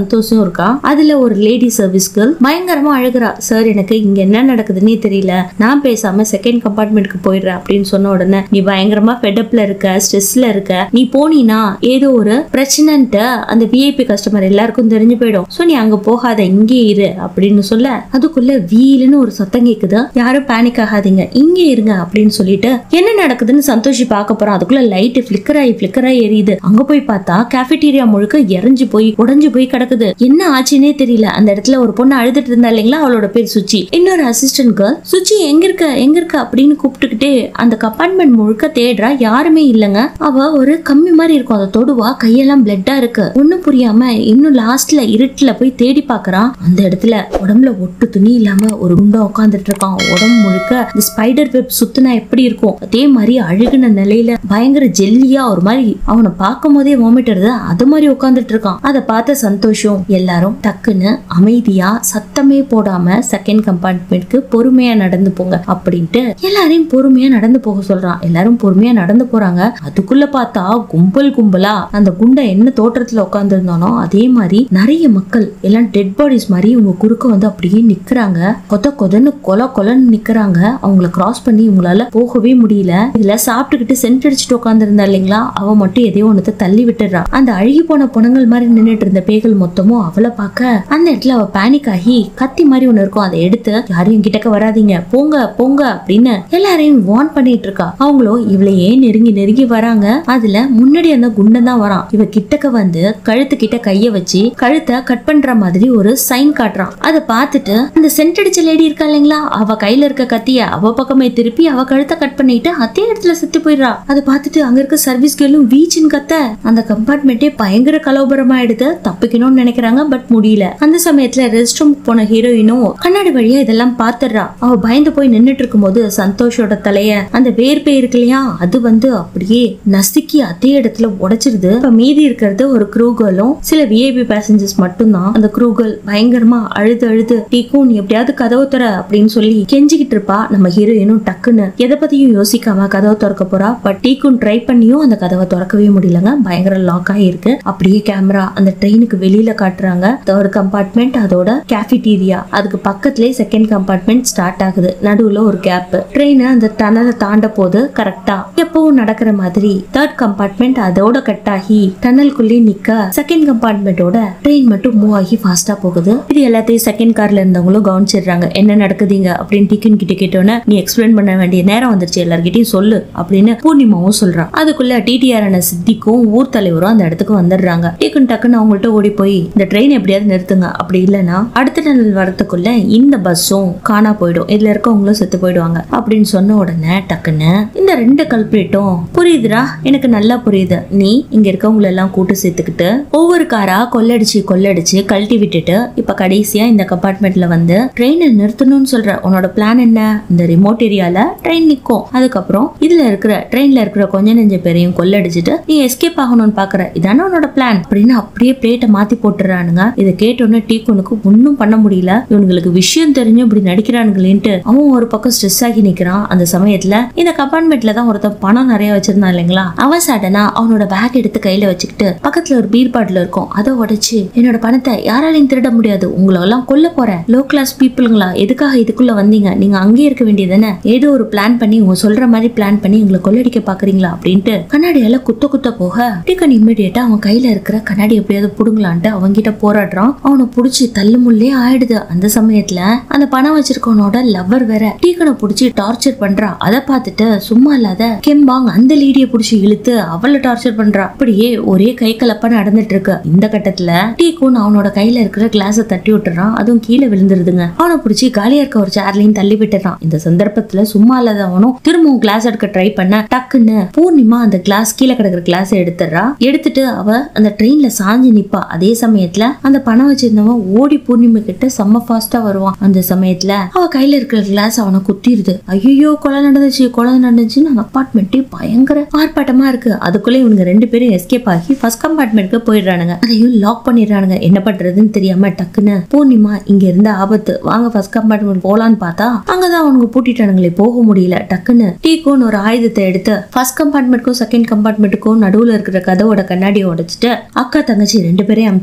S1: சந்தோஷம் இருக்கா. அதுல ஒரு லேடி சர்வீஸ் கேர்ள் பயங்கரமா அழுகுறா. சார் எனக்கு இங்க என்ன நடக்குதுன்னே தெரியல, நான் பேசாம செகண்ட் கம்பார்ட்மெண்ட்க்கு போயிடுறேன் அப்படின்னு சொன்ன உடனே நீ பயங்கரமா ஃபெடப்ல இருக்க, ஸ்ட்ரெஸ்ல இருக்க, நீ போனீனா ஏதோ ஒரு பிரச்சனைன்ட்டு அந்த விஐபி கஸ்டமர் எல்லாருக்கும் தெரிஞ்சு போயிடும், சோ நீ அங்க போகாத, இங்கே இரு அப்படின்னு சொல்ல அதுக்குள்ள வீலுன்னு ஒரு சத்தம் கேக்குது. யாரும் பேனிக் ஆகாதீங்க, இங்கே இருங்க அப்படின்னு சொல்லிட்டு என்ன நடக்குதுன்னு சந்தோஷி பார்க்க போறான். அதுக்குள்ள லைட் பிளிக்கர் ஆகி எரியுது. அங்க போய் பார்த்தா கேஃபேட்டீரியா முழுக்க எரிஞ்சு போய் உடைஞ்சு போய் கிடக்குது. என்ன ஆச்சுன்னே தெரியல. அந்த இடத்துல ஒரு பொண்ணு அழுதுட்டு இருந்தா இல்லைங்களா, அவளோட பேர் சுச்சி. இன்னொரு அசிஸ்டன்ட் கேர்ள் சுச்சி எங்க இருக்க அப்படின்னு கூப்பிட்டுக்கிட்டே அந்த கம்பார்ட்மெண்ட் முழுக்க தேடுறா. யாருமே இல்லங்க. அவ ஒரு கம்மி மாதிரி இருக்கும், அதை தொடுவா, கையெல்லாம் பிளட்டா இருக்கு. ஒண்ணும் புரியாம இன்னும் லாஸ்ட்ல இருட்டுல போய் தேடி பாக்குறான். அந்த இடத்துல உடம்புல ஒட்டு துணி இல்லாம ஒரு குண்டா உட்காந்துட்டு இருக்கான். உடம்பு முழுக்க இந்த ஸ்பைடர் வெப் சுத்துனா எப்படி இருக்கும் அதே மாதிரி அழுகுன நிலையில பயங்கர ஜெல்லியா ஒரு மாதிரி அவனை பார்க்கும் போதே வாமிட்டுறது அது மாதிரி உட்காந்துட்டு இருக்கான். அதை பார்த்த சந்தோஷம் எல்லாரும் டக்குன்னு அமைதியா சத்தமே போடாம செகண்ட் கம்பார்ட்மெண்ட்க்கு பொறுமையா நடந்து போங்க அப்படின்ட்டு எல்லாரையும் பொறுமையா நடந்து போக சொல்றான். எல்லாரும் பொறுமையா நடந்து போறாங்க. அதுக்குள்ள பார்த்தா கும்பலா அந்த குண்டை என்ன தோற்றத்துல உட்கார்ந்து இருந்தானோ அதே மாதிரி நிறைய மக்கள் எல்லாம் டெட் பாடிஸ் மாதிரி இவங்க குறுக்க வந்து அப்படியே நிக்கிறாங்க. கொதன்னு கொலன்னு நிக்கிறாங்க. அவங்கள கிராஸ் பண்ணி இவங்களால போகவே முடியல. இதுல சாப்பிட்டுக்கிட்டு சென்ட் அடிச்சுட்டு உட்கார்ந்து இருந்தா இல்லைங்களா, அவ மட்டும் எதையோ ஒண்ணு தள்ளி விட்டுறா. அந்த அழுகி போன பொணங்கள் மாதிரி நின்னுட்டு இருந்த பேய்கள் மொத்தமும் அவளை பார்க்க அந்த இடத்துல அவ பேனிக் ஆகி கத்தி மாதிரி ஒண்ணு இருக்கும், அதை எடுத்து யாரையும் கிட்டக்க வராதீங்க, போங்க அப்படின்னு எல்லாரையும் வார்ன் பண்ணிட்டு இருக்கா. அவங்களும் இவளையே நெருங்கி வராங்க. அதுல முன்னாடி அந்த குண்டன் தான் வரான். இவ கிட்டக்க வந்து கழுத்து கிட்ட கைய வச்சு கழுத்தை கட் பண்ற மாதிரி ஒரு சைன் காட்டுறான். அதை பார்த்துட்டு அந்த சென்ட் அடிச்ச லேடி இருக்கா இல்லைங்களா, அவ கையில இருக்க கத்திய அவ பக்கமே திருப்பி அவ கழுத்தை கட் பண்ணிட்டு அதே இடத்துல செத்து போயிடுறா. அதை பார்த்துட்டு அங்க இருக்க சர்வீஸ் கேர்ளும் வீச்சின்னு கத்த அந்த கம்பார்ட்மெண்டே பயங்கர கலோபரமா எடுத்து தப்பிக்கணும்னு நினைக்கிறாங்க. பட் முடியல. அந்த சமயத்துல ரெஸ்ட் ரூம் போன ஹீரோயினும் கண்ணாடி வழியா இதெல்லாம் பாத்துறா. அவ பயந்து போய் நின்னுட்டு இருக்கும் போது சந்தோஷோட தலைய அந்த வேர்பே இருக்கு இல்லையா, அது வந்து அப்படியே நசுக்கி அதே இடத்துல உடைச்சிருது. இப்ப மீதி இருக்கிறது ஒரு க்ரூ கேர்ளும் சில விஐபி பேசஞ்சர்ஸ் மட்டும் தான். அந்த க்ரூ கேர்ள் பயங்கரமா அழுது டீக்கும் எப்படியாவது கதவு தர அப்படின்னு சொல்லி கெஞ்சிக்கிட்டு இருப்பா. நம்ம ஹீரோயினும் டக்குன்னு எதை பத்தியும் யோசிக்காம கதவை திறக்க போறா. பட் டீக்கும் ட்ரை பண்ணியும் அந்த கதவை திறக்கவே முடியலங்க. பயங்கர லாக் ஆயிருக்கு. அப்படியே கேமரா அந்த ட்ரெயினுக்கு வெளியில காட்டுறாங்க. தேர்ட் கம்பார்ட்மெண்ட் அதோட கேஃபிடீரியா, அதுக்கு பக்கத்துலயே செகண்ட் கம்பார்ட்மெண்ட் ஸ்டார்ட் ஆகுது. நடுவுல ஒரு கேப். ட்ரெயின் அந்த டனலை தாண்ட போது கரெக்டா எப்பவும் நடக்கிற மாதிரி தேர்ட் கம்பார்ட்மெண்ட் அதோட கட் ஆகி டனலுக்குள்ளே நிக்க செகண்ட் கம்பார்ட்மெண்டோட ட்ரெயின் மட்டும் மூவ் ஆகி ஃபாஸ்டா போகுது. இது எல்லாத்தையும் செகண்ட் கார்ல இருந்தவங்களும் கவனிச்சிடுறாங்க. என்ன நடக்குதுங்க அப்படின்னு டிக்கன் கிட்ட கேட்டோன்னு நீ எக்ஸ்பிளைன் பண்ண வேண்டிய நேரம் வந்துருச்சு, எல்லார்கிட்டையும் சொல்லு அப்படின்னு பூர்ணிமாவும் சொல்றான். அதுக்குள்ள டிடிஆரான சித்திக்கும் ஊர் தலைவரும் அந்த இடத்துக்கு வந்துடுறாங்க. டக்குன்னு அவங்கள்ட்ட ஓடி போய் இந்த ட்ரெயின் எப்படியாவது நிறுத்துங்க, அப்படி இல்லைன்னா அடுத்த டனல் வரதுக்குள்ள இந்த பஸ்ஸும் காணா போயிடும், இதுல இருக்கவங்களும் செத்து போயிடுவாங்க அப்படின்னு சொன்ன உடனே டக்குன்னு இந்த ரெண்டு கல்பிரேட்டும் புரியுதுடா, எனக்கு நல்லா புரியுது, நீ இங்க இருக்கவங்க எல்லாம் கூட்டு சேர்த்துக்கிட்டு ஒவ்வொரு காரா கொள்ளடிச்சு கழட்டி விட்டுட்டு இப்ப கடைசியா இந்த கம்பார்ட்மெண்ட்ல வந்து ட்ரெயினை நிறுத்தணும்னு சொல்ற. உன்னோட பிளான் என்ன? இந்த ரிமோட் ஏரியால ட்ரெயின் நிக்கும், அதுக்கப்புறம் இதுல இருக்கிற ட்ரெயின்ல இருக்கிற கொஞ்ச நெஞ்ச பேரையும் கொள்ளடிச்சிட்டு நீ எஸ்கேப் ஆகணும்னு பாக்குற, இதான உன்னோட பிளான் அப்படின்னு அப்படியே பிளேட்டை மாத்தி போட்டுறானுங்க. இதை கேட்டோன்னு டீக்குனுக்கு ஒன்னும் பண்ண முடியல. இவனுங்களுக்கு விஷயம் தெரிஞ்சும் இப்படி நடிக்கிறானுங்களேன்ட்டு அவன் ஒரு பக்கம் ஸ்ட்ரெஸ் ஆகி நிக்கிறான். அந்த சமயத்துல இந்த கம்பார்ட்மெண்ட்ல தான் ஒருத்தன் பணம் நிறைய வச்சிருந்தான் இல்லைங்களா, அவன் சடனா அவனோட பேக் எடுத்து கையில வச்சுக்கிட்டு பக்கத்துல ஒரு பீர் பாட்டில் இருக்கும், அதை உடைச்சு என்னோட பணத்தை யாராலையும் திருட முடியாது, உங்களெல்லாம் கொல்ல போறேன், லோ கிளாஸ் பீப்புளுங்களா, எதுக்காக இதுக்குள்ள வந்தீங்க, நீங்க அங்கேயே இருக்க வேண்டியதானே, ஏதோ ஒரு பிளான் பண்ணி உங்க சொல்ற மாதிரி பிளான் பண்ணி உங்களை கொள்ளடிக்க பாக்குறீங்களா அப்படின்ட்டு கண்ணாடியால குத்த போக டிக்கன் இம்மிடியேட்டா அவன் கையில இருக்கிற கண்ணாடி எப்படியாவது புடுங்கலான்ட்டு அவன்கிட்ட போராடுறான். அவனை புடிச்சு தள்ளுமுள்ளே ஆயிடுது. அந்த சமயத்துல அந்த பணம் வச்சிருக்கவனோட லவ்வர் வேற டீக்கனை புடிச்சு டார்ச்சர் பண்றா. அதை பார்த்துட்டு சும்மா இல்லாத கெம்பாங் அந்த லேடிய புடிச்சு இழுத்து அவளை டார்ச்சர் பண்றா. அப்படியே ஒரே கை கலப்பா நடந்துட்டு இருக்கு. இந்த கட்டத்துல டீக்கூன் அவனோட கையில இருக்கிற கிளாஸ தட்டி விட்டுறான். அதுவும் கீழே விழுந்துருதுங்க. அவனை புடிச்சு காலியா இருக்க ஒரு சேர்லையும் தள்ளி விட்டுறான். இந்த சந்தர்ப்பத்துல சும்மா இல்லாத அவனும் திரும்பவும் கிளாஸ் எடுக்க ட்ரை பண்ண டக்குன்னு பூர்ணிமா அந்த கிளாஸ் கீழே கிடக்குற கிளாஸ் எடுத்துட்டு அவ அந்த ட்ரெயின்ல சாஞ்சு நிப்பா. அதே சமயத்துல அந்த பணம் வச்சிருந்தவன் ஓடி பூர்ணிமா கிட்ட செம்ம ஃபாஸ்டா வருவான். அந்த சமயத்துல அவ கையில இருக்கிற கிளாஸ் அவனை குத்திடுது. ஐயோ கொலை நடந்துச்சுன்னு அப்பார்ட்மெண்ட்டே பயங்கர ஆர்ப்பாட்டமா இருக்கு. அதுக்குள்ள இவங்க ரெண்டு பேரும் எஸ்கேப் ஆகி ஃபர்ஸ்ட் கம்பார்ட்மெண்ட்க்கு போயிடுறானுங்க. அதையும் லாக் பண்ணிடுறானுங்க. என்ன பண்றதுன்னு தெரியாம டக்குன்னு பூர்ணிமா இங்க இருந்த ஆபத்து, வாங்க ஃபர்ஸ்ட் கம்பார்ட்மெண்ட் போலான்னு பார்த்தா அங்கதான் அவனுக்கு பூட்டிட்டானுங்களே, போக முடியல. டக்குன்னு டீக்கோன்னு ஒரு ஆயுதத்தை எடுத்து ஃபர்ஸ்ட் கம்பார்ட்மெண்ட்க்கும் செகண்ட் கம்பார்ட்மெண்ட்டுக்கும் நடுவுல இருக்கிற கதவோட கண்ணாடியை உடைச்சிட்டு அக்கா தங்கச்சி ரெண்டு பேரையும் அமிச்சு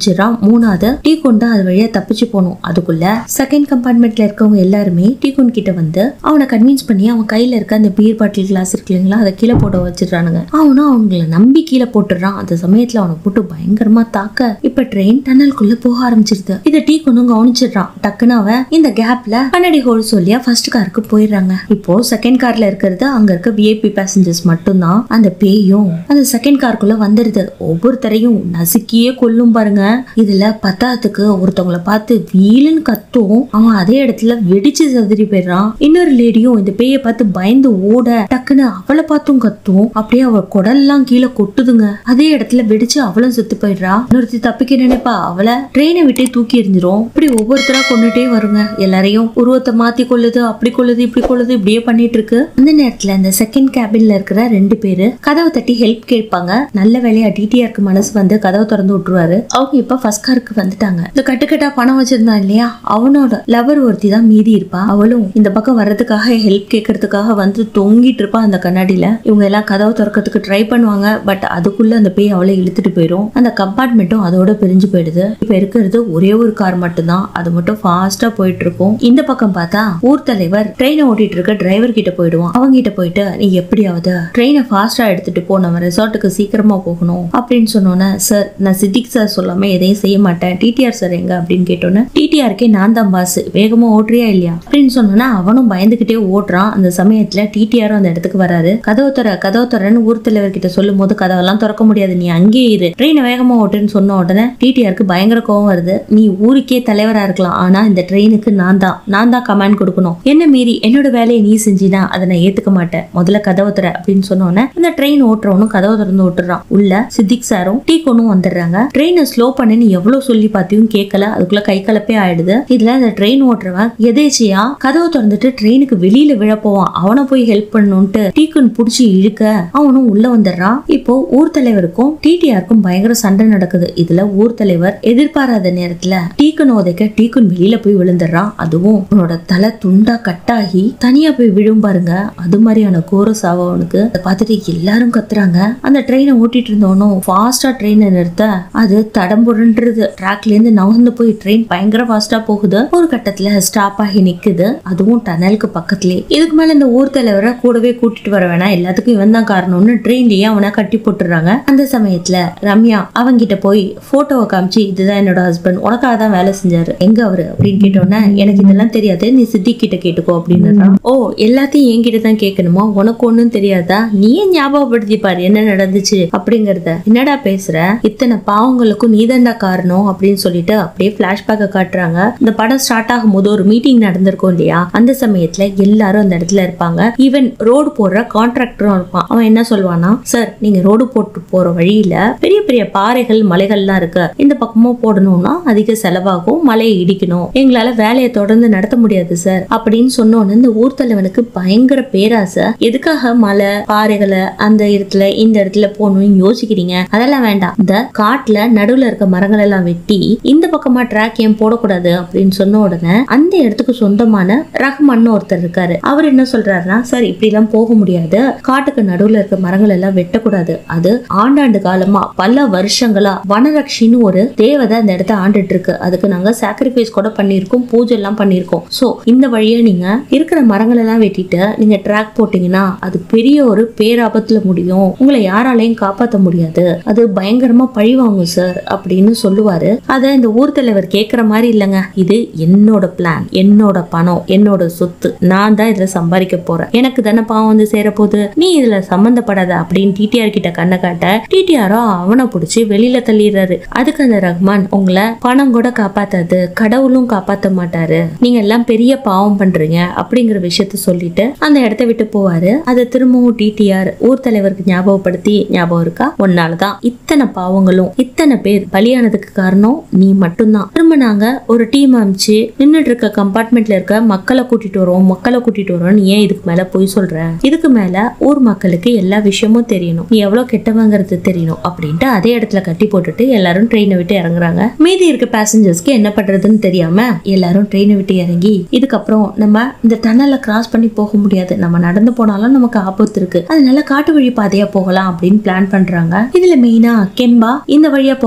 S1: ஆரம்பிச்சிடறான். மூணாவது டீகோன் தான் அது வழியா தப்பிச்சு போகணும். அதுக்குள்ள செகண்ட் கம்பார்ட்மெண்ட்ல இருக்கவங்க எல்லாருமே டீகோன் கிட்ட வந்து அவனை கன்வின்ஸ் பண்ணி அவன் கையில இருக்க அந்த பீர் பாட்டில் கிளாஸ் இருக்கு இல்லைங்களா, அதை கீழே போட வச்சிடறானுங்க. அவனும் அவங்களை நம்பி கீழே போட்டுறான். அந்த சமயத்துல அவனை போட்டு பயங்கரமா தாக்க இப்ப ட்ரெயின் டனலுக்குள்ள போக ஆரம்பிச்சிருது. இதை டீகோனும் கவனிச்சிடறான். டக்குன்னு அவன் இந்த கேப்ல கண்ணாடி ஹோல் சொல்லியா ஃபர்ஸ்ட் காருக்கு போயிடுறாங்க. இப்போ செகண்ட் கார்ல இருக்கிறது அங்க இருக்க விஐபி பேசஞ்சர்ஸ் மட்டும்தான். அந்த பேயும் அந்த செகண்ட் காருக்குள்ள வந்துருது. ஒவ்வொருத்தரையும் நசுக்கியே கொல்லும் பாருங்க. இதுல பத்தாத்துக்கு ஒருத்தவங்களை பார்த்து வீலுன்னு கத்தும். அவன் அதே இடத்துல வெடிச்சு சதுரி போயிடுறான். இன்னொரு லேடியும் இந்த பேயை பார்த்து பயந்து ஓட டக்குன்னு அவளை பார்த்தும் கத்தும். அப்படியே அவ குடல்லாம் கீழே கொட்டுதுங்க. அதே இடத்துல வெடிச்சு அவளும் செத்து போயிடுறா. இன்னொருத்தி தப்பிக்க நினைப்பா, அவளை ட்ரெயினை விட்டே தூக்கி எரிஞ்சிரும். இப்படி ஒவ்வொருத்தரா கொண்டுட்டே வருங்க. எல்லாரையும் உருவத்தை மாத்தி கொள்ளுது, அப்படி கொள்ளுது, இப்படி கொள்ளுது, இப்படியே பண்ணிட்டு இருக்கு. அந்த நேரத்துல அந்த செகண்ட் கேபின்ல இருக்கிற 2 பேரு கதவை தட்டி ஹெல்ப் கேட்பாங்க. நல்ல வேலையா டிடிஆருக்கு மனசு வந்து கதவை திறந்து விட்டுருவாரு. அவங்க இப்ப ஃபர்ஸ்ட் காருக்கு வந்துட்டாங்க. இந்த கட்டுக்கட்டா பணம் வச்சிருந்தான் இல்லையா, அவனோட லவர் ஒருத்தி தான் மீதி இருப்பா. அவளும் இந்த பக்கம் வர்றதுக்காக ஹெல்ப் கேட்கறதுக்காக வந்து தொங்கிட்டு இருப்பா அந்த கண்ணாடியில. இவங்க எல்லாம் கதவை திறக்கிறதுக்கு ட்ரை பண்ணுவாங்க. பட் அதுக்குள்ள அந்த பேய் அவளை இழுத்துட்டு போயிடும். அந்த கம்பார்ட்மெண்ட்டும் அதோட பிரிஞ்சு போயிடுது. இப்ப இருக்கிறது ஒரே ஒரு கார் மட்டும்தான். அது மட்டும் ஃபாஸ்டா போயிட்டு இருக்கும். இந்த பக்கம் பார்த்தா ஊர் தலைவர் ட்ரெயினை ஓட்டிட்டு இருக்க டிரைவர் கிட்ட போயிடுவான். அவங்க கிட்ட போயிட்டு நீ எப்படியாவது ட்ரெயினை ஃபாஸ்டா எடுத்துட்டு போ, நம்ம ரெசார்ட்டுக்கு சீக்கிரமா போகணும் அப்படின்னு சொன்னோன்னே, சார் நான் சித்திக் சார் சொல்லாம எதையும் செய்ய மாட்டேன், டிடிஆர் சார் எங்க அப்படின்னு கேட்டோன்னு, டிடிஆருக்கே நான் தான் பாஸ், வேகமா ஓட்டுறியா இல்லையா அப்படின்னு சொன்னோன்னா அவனும் பயந்துகிட்டே ஓட்டுறான். அந்த சமயத்துல டிடிஆரும் அந்த இடத்துக்கு வராரு. கதவு தரன்னு ஊர் தலைவர் கிட்ட சொல்லும் போது கதவெல்லாம் திறக்க முடியாது, நீ அங்கேயே இரு, ட்ரெயினை வேகமா ஓட்டுன்னு சொன்ன உடனே டிடிஆருக்கு பயங்கர கோவம் வருது. நீ ஊருக்கே தலைவரா இருக்கலாம், ஆனா இந்த ட்ரெயினுக்கு நான் தான் கமாண்ட் கொடுக்கணும். என்ன மீறி என்னோட வேலையை நீ செஞ்சினா அதை நான் ஏத்துக்க மாட்டேன், முதல்ல கதவு தர அப்படின்னு சொன்னோன்னே இந்த ட்ரெயின் ஓட்டுறவனும் கதவு திறந்து ஓட்டுறான். உள்ள சித்திக் சாரும் டீகோனும் வந்துடுறாங்க. ட்ரெயினை ஸ்லோ பண்ணு எவ்வளவு சொல்லி பார்த்தியும் கேட்கல. அதுக்குள்ள கை கலப்பே ஆயிடுது. இதுல இந்த ட்ரெயின் ஓட்டுறவன் எதேச்சியா கதவு திறந்துட்டு ட்ரெயினுக்கு வெளியில விழப்போவான். அவனை போய் ஹெல்ப் பண்ணணும்ட்டு டீகோன் புடிச்சு இழுக்க அவனும் உள்ள வந்துடுறான். இப்போ ஊர் தலைவருக்கும் டிடிஆருக்கும் பயங்கர சண்டை நடக்குது. இதுல ஊர் தலைவர் எதிர்பாராத நேரத்துல டீகோன் உதைக்க டீகோன் வெளியில போய் விழுந்துடுறான். அதுவும் அவனோட தலை துண்டா கட்டாகி தனியா போய் விழும் பாருங்க. அது மாதிரியான கோர சாவ அவனுக்கு. அதை பார்த்துட்டு எல்லாரும் கத்துறாங்க. அந்த ட்ரெயினை ஓட்டிட்டு இருந்தவனும் ஃபாஸ்டா ட்ரெயினை நிறுத்த அது தடம்புரன்றது. ட்ராக்ல இருந்து நகர்ந்து போய் ட்ரெயின் பயங்கர ஃபாஸ்டா போகுது. ஒரு கட்டத்துல ஸ்டாப் ஆகி நிக்குது. அதுவும் டனலுக்கு பக்கத்துலயே. இதுக்கு மேல இந்த ஊர் தலைவரை கூடவே கூட்டிட்டு வர வேணாம், எல்லாத்துக்கும் இவன் தான் காரணம்னு ட்ரெயின்லயே அவனை கட்டி போட்டுறாங்க. அந்த சமயத்துல ரம்யா அவங்கிட்ட போய் போட்டோவை காமிச்சு, இதுதான் என்னோட ஹஸ்பண்ட், உனக்காக தான் வேலை செஞ்சாரு, எங்க அவரு அப்படின்னு கேட்டோன்னே, எனக்கு இதெல்லாம் தெரியாது, நீ சித்திக் கிட்ட கேட்டுக்கோ அப்படின்னு. ஓ, எல்லாத்தையும் என்கிட்ட தான் கேட்கணுமா, உனக்கு ஒண்ணும் தெரியாதா, நீயே ஞாபகப்படுத்தி பாரு என்ன நடந்துச்சு அப்படிங்கறத. என்னடா பேசுற, இத்தனை பாவங்களுக்கும் நீதான்டா காரணம் அப்படின்னு சொல்லிட்டு அப்படியே பிளாஷ்பேக்க காட்டுறாங்க. இந்த படம் ஸ்டார்ட் ஆகும் போது ஒரு மீட்டிங் நடந்திருக்கும் இல்லையா, அந்த சமயத்துல எல்லாரும் அந்த இடத்துல இருப்பாங்க. ஈவன் ரோடு போடுற கான்ட்ராக்டரும் இருப்பான். அவன் என்ன சொல்வானா, சார் நீங்க ரோடு போட்டு போற வழியில பெரிய பெரிய பாறைகள் மலைகள்லாம் இருக்கு, இந்த பக்கமும் போடணும்னா அதிக செலவாகும், மலையை இடிக்கணும், எங்களால வேலையை தொடர்ந்து நடத்த முடியாது சார் அப்படின்னு சொன்னோன்னு இந்த ஊர் தலைவனுக்கு பயங்கர பேராசை. எதுக்காக மலை பாறைகளை அந்த இடத்துல இந்த இடத்துல போகணும்னு யோசிக்கிறீங்க, அதெல்லாம் வேண்டாம், இந்த காட்டுல நடுவுல இருக்க மரங்கள் எல்லாம் வெட்டி இந்த பக்கமா ட்ராக் ஏன் போடக்கூடாது அப்படின்னு சொன்ன உடனே அந்த இடத்துக்கு சொந்தமான ரஹ்மான் ஒருத்தர் இருக்காரு. அவர் என்ன சொல்றாருன்னா, சார் இப்படி எல்லாம் போக முடியாது, காட்டுக்கு நடுவுல இருக்க மரங்கள் எல்லாம் வெட்டக்கூடாது, அது ஆண்டாண்டு காலமா பல வருஷங்களா வனரக்ஷின்னு ஒரு தேவதை அந்த இடத்த ஆண்டுட்டு இருக்கு, அதுக்கு நாங்க சாக்ரிஃபைஸ் கூட பண்ணிருக்கோம், பூஜை எல்லாம் பண்ணிருக்கோம். சோ இந்த வழியா நீங்க இருக்கிற மரங்கள் எல்லாம் வெட்டிட்டு நீங்க ட்ராக் போட்டீங்கன்னா அது பெரிய ஒரு பேராபத்துல முடியும், உங்களை யாராலையும் காப்பாற்ற முடியாது, அது பயங்கரமா பழிவாங்கும் சார் அப்படின்னு சொல்லுவாரு. அத இந்த ஊர் தலைவர் கேட்கிற மாதிரி இல்லங்க, இது என்னோட பிளான், என்னோட பணம், என்னோட சொத்து, நான் தான் இதுல சம்பாதிக்க போறேன், எனக்கு தானே பாவம் வந்து சேர போது, நீ இதுல சம்பந்தப்படாத அப்படின்னு டிடிஆர் கிட்ட கண்ணை காட்ட டிடிஆரோ அவனை பிடிச்சி வெளியில தள்ளிடுறாரு. அதுக்கு அந்த ரஹ்மான், உங்களை பணம் கூட காப்பாத்தாது, கடவுளும் காப்பாத்த மாட்டாரு, நீங்க எல்லாம் பெரிய பாவம் பண்றீங்க அப்படிங்கிற விஷயத்த சொல்லிட்டு அந்த இடத்த விட்டு போவாரு. அதை திரும்பவும் டிடிஆர் ஊர் தலைவருக்கு ஞாபகப்படுத்தி, ஞாபகம் இருக்கா, உன்னாலதான் இத்தனை பாவங்களும் இத்தனை பேர் பலியானதுக்கு காரணம் நீ மட்டும்தான், திரும்ப நாங்க ஒரு டீம் அமைச்சு நின்னுட்டு இருக்க கம்பார்ட்மெண்ட்ல இருக்க மக்களை கூட்டிட்டு வரோம், நீ ஏன் இதுக்கு மேல போய் சொல்ற, இதுக்கு மேல ஊர் மக்களுக்கு எல்லா விஷயமும் தெரியணும், நீ எவ்வளவு கெட்டவங்கிறது தெரியணும் அப்படின்ட்டு அதே இடத்துல கட்டி போட்டுட்டு எல்லாரும் ட்ரெயினை விட்டு இறங்குறாங்க. மீதி இருக்க பேசஞ்சர்ஸ்க்கு என்ன பண்றதுன்னு தெரியாம எல்லாரும் ட்ரெயினை விட்டு இறங்கி, இதுக்கப்புறம் நம்ம இந்த டனலை கிராஸ் பண்ணி போக முடியாது, நம்ம நடந்து போனாலும் நமக்கு ஆபத்து இருக்கு, அதனால காட்டு வழி பாதையா போகலாம் அப்படின்னு பிளான் பண்றாங்க. இதுல மெயினா கெம்பா இந்த வழியா போகலாம் அப்படின்னு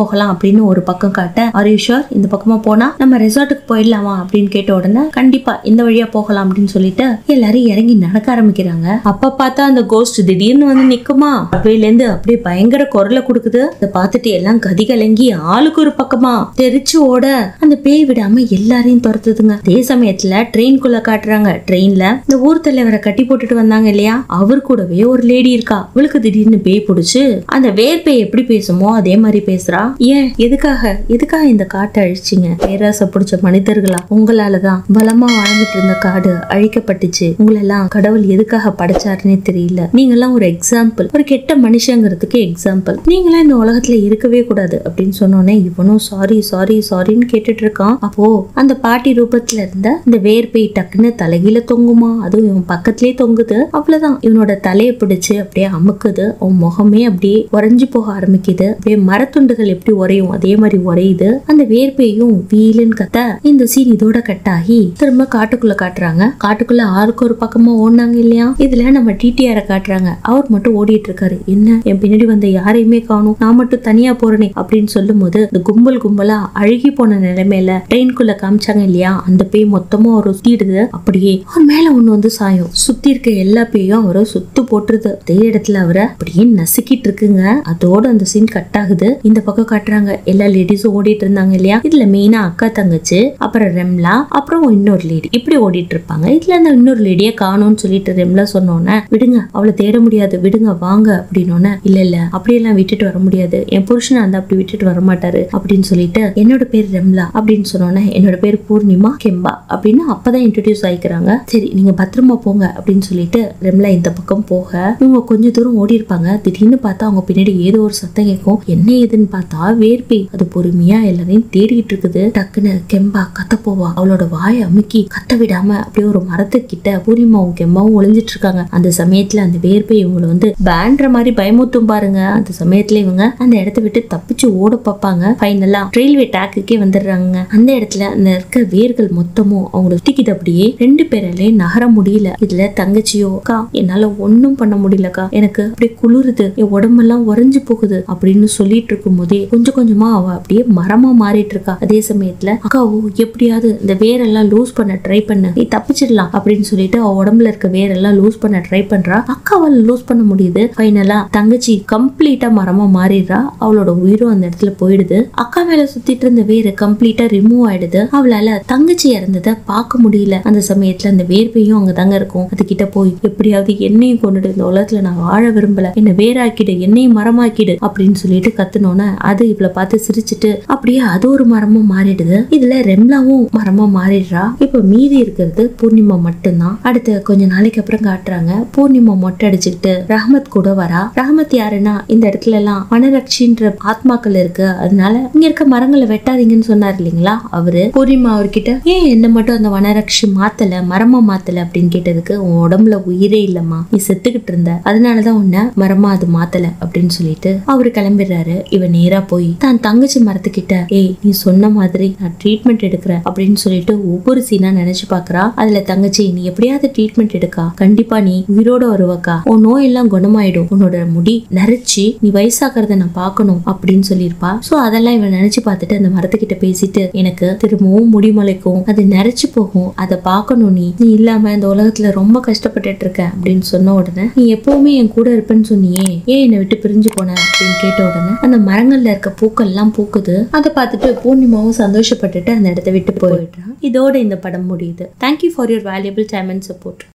S1: அப்படின்னு ஒரு பக்கம் காட்ட, ஆர் யூ ஷூர் இந்த பக்கமா போனா நம்ம ரெசார்ட்டுக்கு போயிடலாமா அப்படின்னு கேட்ட உடனே கண்டிப்பா இந்த வழியா போகலாம் அப்படின்னு சொல்லிட்டு எல்லாரும் இறங்கி நடக்க ஆரம்பிக்கிறாங்க. அப்ப பார்த்தா அந்த கோஸ்ட் திடீர்னு வந்து நிக்குமா, அப்படியில இருந்து அப்படியே பயங்கர குரலை கொடுக்குது. அதை பார்த்துட்டு எல்லாம் கதி கலங்கி ஆளுக்கு ஒரு பக்கமா தெரிச்சு ஓட அந்த பேய் விடாம எல்லாரையும் துரத்துதுங்க. அதே சமயத்துல ட்ரெயின்குள்ள காட்டுறாங்க. ட்ரெயின்ல இந்த ஊர் தலைவரை கட்டி போட்டுட்டு வந்தாங்க இல்லையா, அவர் கூடவே ஒரு லேடி இருக்கா. அவளுக்கு திடீர்னு பேய் பிடிச்சு அந்த வேர் பேய் எப்படி பேசுமோ அதே மாதிரி பேசுறா. ஏன் எதுக்காக இந்த காட்டை அழிச்சிங்க? பேராசை பிடிச்ச மனிதர்களா, உங்களாலதான் பலமா வாழ்ந்துட்டு இருந்த காடு அழிக்கப்பட்டுச்சு. உங்களெல்லாம் கடவுள் எதுக்காக படைச்சாருன்னே தெரியல. நீங்க எல்லாம் ஒரு எக்ஸாம்பிள், ஒரு கெட்ட மனுஷங்கிறதுக்கு எக்ஸாம்பிள். நீங்களாம் இந்த உலகத்துல இருக்கவே கூடாது அப்படின்னு சொன்னோன்னே இவனும் சாரின்னு கேட்டுட்டு இருக்கான். அப்போ அந்த பாட்டி ரூபத்துல இருந்த இந்த வேர்பேய் டக்குன்னு தலைகீழ தொங்குமா, அதுவும் இவன் பக்கத்திலே தொங்குது. அவ்வளவுதான், இவனோட தலையை பிடிச்சு அப்படியே அமுக்குது. அவன் முகமே அப்படியே உறைஞ்சு போக ஆரம்பிக்குது. அப்படியே மரத்துண்டுகள் எப்படி உரையும் அதே மாதிரி உரையுது. அந்த வேர்பேயும் வீலுன்னு கத்த இந்த சீன் இதோட கட்டாகி திரும்ப காட்டுக்குள்ள காட்டுறாங்க. காட்டுக்குள்ள ஆளுக்கு ஒரு பக்கமா ஓடினாங்க இல்லையா, இதுல நம்ம டிடிஆரை காட்டுறாங்க. அவர் மட்டும் ஓடிட்டு இருக்காரு. என்ன, என் பின்னாடி வந்த யாரையுமே காணும், நான் மட்டும் தனியா போறேனே அப்படின்னு சொல்லும் போது இந்த கும்பலா அழுகி போன நிலைமையில ட்ரெயின்குள்ள காமிச்சாங்க இல்லையா, அந்த பேய் மொத்தமா ஒரு சுத்திடுது. அப்படியே அவர் மேல ஒண்ணு வந்து சாயும். சுத்தி இருக்க எல்லா பேயும் அவரை சுத்து போட்டுருது. அதே இடத்துல அவரை அப்படியே நசுக்கிட்டு இருக்குங்க. அதோட அந்த சீன் கட் ஆகுது. இந்த பக்கம் காட்டுறாங்க எல்லா லேடிஸும் ஓடிட்டு இருந்தாங்க இல்லையா, இதுல மெயினா அக்கா தங்கச்சி, அப்புறம் ரெம்லா, அப்புறம் இன்னொரு லேடி இப்படி ஓடிட்டு இருப்பாங்க. இதுல அந்த இன்னொரு லேடிய காணோம்னு சொல்லிட்டு ரெம்லா சொன்னோன்னே, விடுங்க அவளை தேட முடியாது, விடுங்க வாங்க அப்படின்னோன்னு, இல்ல அப்படியெல்லாம் விட்டுட்டு வர முடியாது, என் புருஷனை அந்த அப்படி விட்டுட்டு வர மாட்டாரு அப்படின்னு சொல்லிட்டு, என்னோட பேர் ரெம்லா அப்படின்னு சொன்னோன்னே, என்னோட பேர் பூர்ணிமா கெம்பா அப்படின்னு அப்பதான் இன்ட்ரோடியூஸ் ஆயிக்கிறாங்க. சரி நீங்க பத்திரமா போங்க அப்படின்னு சொல்லிட்டு ரெம்லா இந்த பக்கம் போக, இவங்க கொஞ்ச தூரம் ஓடி இருப்பாங்க. திடீர்னு பார்த்தா அவங்க பின்னாடி ஏதோ ஒரு சத்தம் கேட்கும். என்ன ஏதுன்னு பார்த்தா வேர்பேய் அது பொறுமையா எல்லாரையும் தேடிட்டு இருக்குது. டக்குன்னு கெம்பா கத்த போவா. அவளோட வாயை அமுக்கி கத்த விடாம அப்படியே ஒரு மரத்துக்கிட்ட பூர்ணிமாவும் கெம்பாவும் ஒளிஞ்சிட்டு இருக்காங்க. அந்த சமயத்துல அந்த வேர்பேய் இவங்களை வந்து பேண்ட்ற மாதிரி பயமுத்தும் பாருங்க. அந்த சமயத்துல இவங்க அந்த இடத்த விட்டு தப்பிச்சு ஓட பார்ப்பாங்க. ஃபைனலா ரயில்வே ட்ராக்குக்கே வந்துடுறாங்க. அந்த இடத்துல அந்த இருக்க வேர்கள் மொத்தமும் அவங்கள சுத்திக்கிட்டு அப்படியே ரெண்டு பேராலே நகர முடியல. இதுல தங்கச்சியோ, அக்கா என்னால ஒன்னும் பண்ண முடியலக்கா, எனக்கு அப்படியே குளிருது, என் உடம்பெல்லாம் உறைஞ்சு போகுது அப்படின்னு சொல்லிட்டு இருக்கும் போதே கொஞ்சம் கொஞ்சமா அவ அப்படியே மரமா மாறிட்டு இருக்கா. அதே சமயத்துல அக்காவோ எப்படியாவது இந்த வேரெல்லாம் லூஸ் பண்ண ட்ரை பண்ண, நீ தப்பிச்சிடலாம் அப்படின்னு சொல்லிட்டு அவ உடம்புல இருக்க வேரெல்லாம் லூஸ் பண்ண ட்ரை பண்றா. அக்காவால் லூஸ் பண்ண முடியுது. ஃபைனலா தங்கச்சி கம்ப்ளீட்டா மரமா மாறிடுறா. அவளோட உயிரும் அந்த இடத்துல போயிடுது. அக்கா மேல சுத்திட்டு இருந்த வேறு கம்ப்ளீட்டா ரிமூவ் ஆயிடுது. அவளால தங்கச்சி இறந்ததை பார்க்க முடியல. அந்த சமயத்துல அந்த வேர்பையும் அங்க தாங்க இருக்கும். அது கிட்ட போய் எப்படியாவது என்னையும் கொண்டுட்டு இந்த உலகத்துல நான் வாழ விரும்பல, என்ன வேறாக்கிடு, என்னையும் மரமாக்கிடு அப்படின்னு சொல்லிட்டு கத்துனோன்னு அது இவளை பார்த்து சிரிச்சுட்டு அப்படியே அது ஒரு மரமா மாறிடுது. இதுல ரெம்லாவும் மரமா மாறிடுறா. இப்ப மீதி இருக்கிறது பூர்ணிமா மட்டும்தான். அடுத்த கொஞ்ச நாளைக்கு அப்புறம் காட்டுறாங்க, பூர்ணிமா மொட்டை அடிச்சுக்கிட்டு ரஹமத் கூட வரா. ரஹமத் யாருன்னா, இந்த இடத்துல எல்லாம் வனரட்சின்ற ஆத்மாக்கள் இருக்கு, அதனால இங்க இருக்க மரங்களை வெட்டாதீங்கன்னு சொன்னார் இல்லைங்களா அவரு. பூர்ணிமா அவர்கிட்ட ஏன் என்ன மட்டும் அந்த வனரட்சி மாத்தல, மரமா மாத்தல அப்படின்னு கேட்டதுக்கு, உன் உடம்புல உயிரே இல்லம்மா, நீ செத்துக்கிட்டு இருந்த, அதனாலதான் உன்னை மரமா அது மாத்தல அப்படின்னு சொல்லிட்டு அவரு கிளம்பிடுறாரு. இவன் நேரா போய் தான் தங்கச்சி மரத்துக்கிட்ட, ஏய் நீ சொன்ன மாதிரி நான் ட்ரீட்மெண்ட் எடுக்கிறேன் அப்படின்னு சொல்லிட்டு ஒவ்வொரு சீனா நினைச்சு பாக்குறா. அதுல தங்கச்சி, நீ எப்படியாவது ட்ரீட்மெண்ட் எடுக்கா, கண்டிப்பா நீ உயிரோட வருவக்கா, உன் நோய் எல்லாம் குணமாயிடும், உன்னோட முடி நரைச்சி நீ வயசாகிறத நான் பாக்கணும் அப்படின்னு சொல்லியிருப்பா. சோ அதெல்லாம் இவன் நினைச்சு பார்த்துட்டு அந்த மரத்துக்கிட்ட பேசிட்டு, எனக்கு திரும்பவும் முடி முளைக்கும், அது நரைச்சு போகும், அதை பாக்கணும், நீ இல்லாம இந்த உலகத்துல ரொம்ப கஷ்டப்பட்டுட்டு இருக்க அப்படின்னு சொன்ன உடனே, நீ எப்பவுமே என் கூட இருப்பேன்னு சொன்னியே, ஏன் என்னை விட்டு பிரிஞ்சு போன அப்படின்னு கேட்ட உடனே அந்த மரங்கள்ல இருக்க பூக்கள் எல்லாம் பூக்குது. அதை பார்த்துட்டு பூர்ணிமாவும் சந்தோஷப்பட்டுட்டு அந்த இடத்த விட்டு போயிடுறான். இதோட இந்த படம் முடியுது. Thank you for your valuable time and support.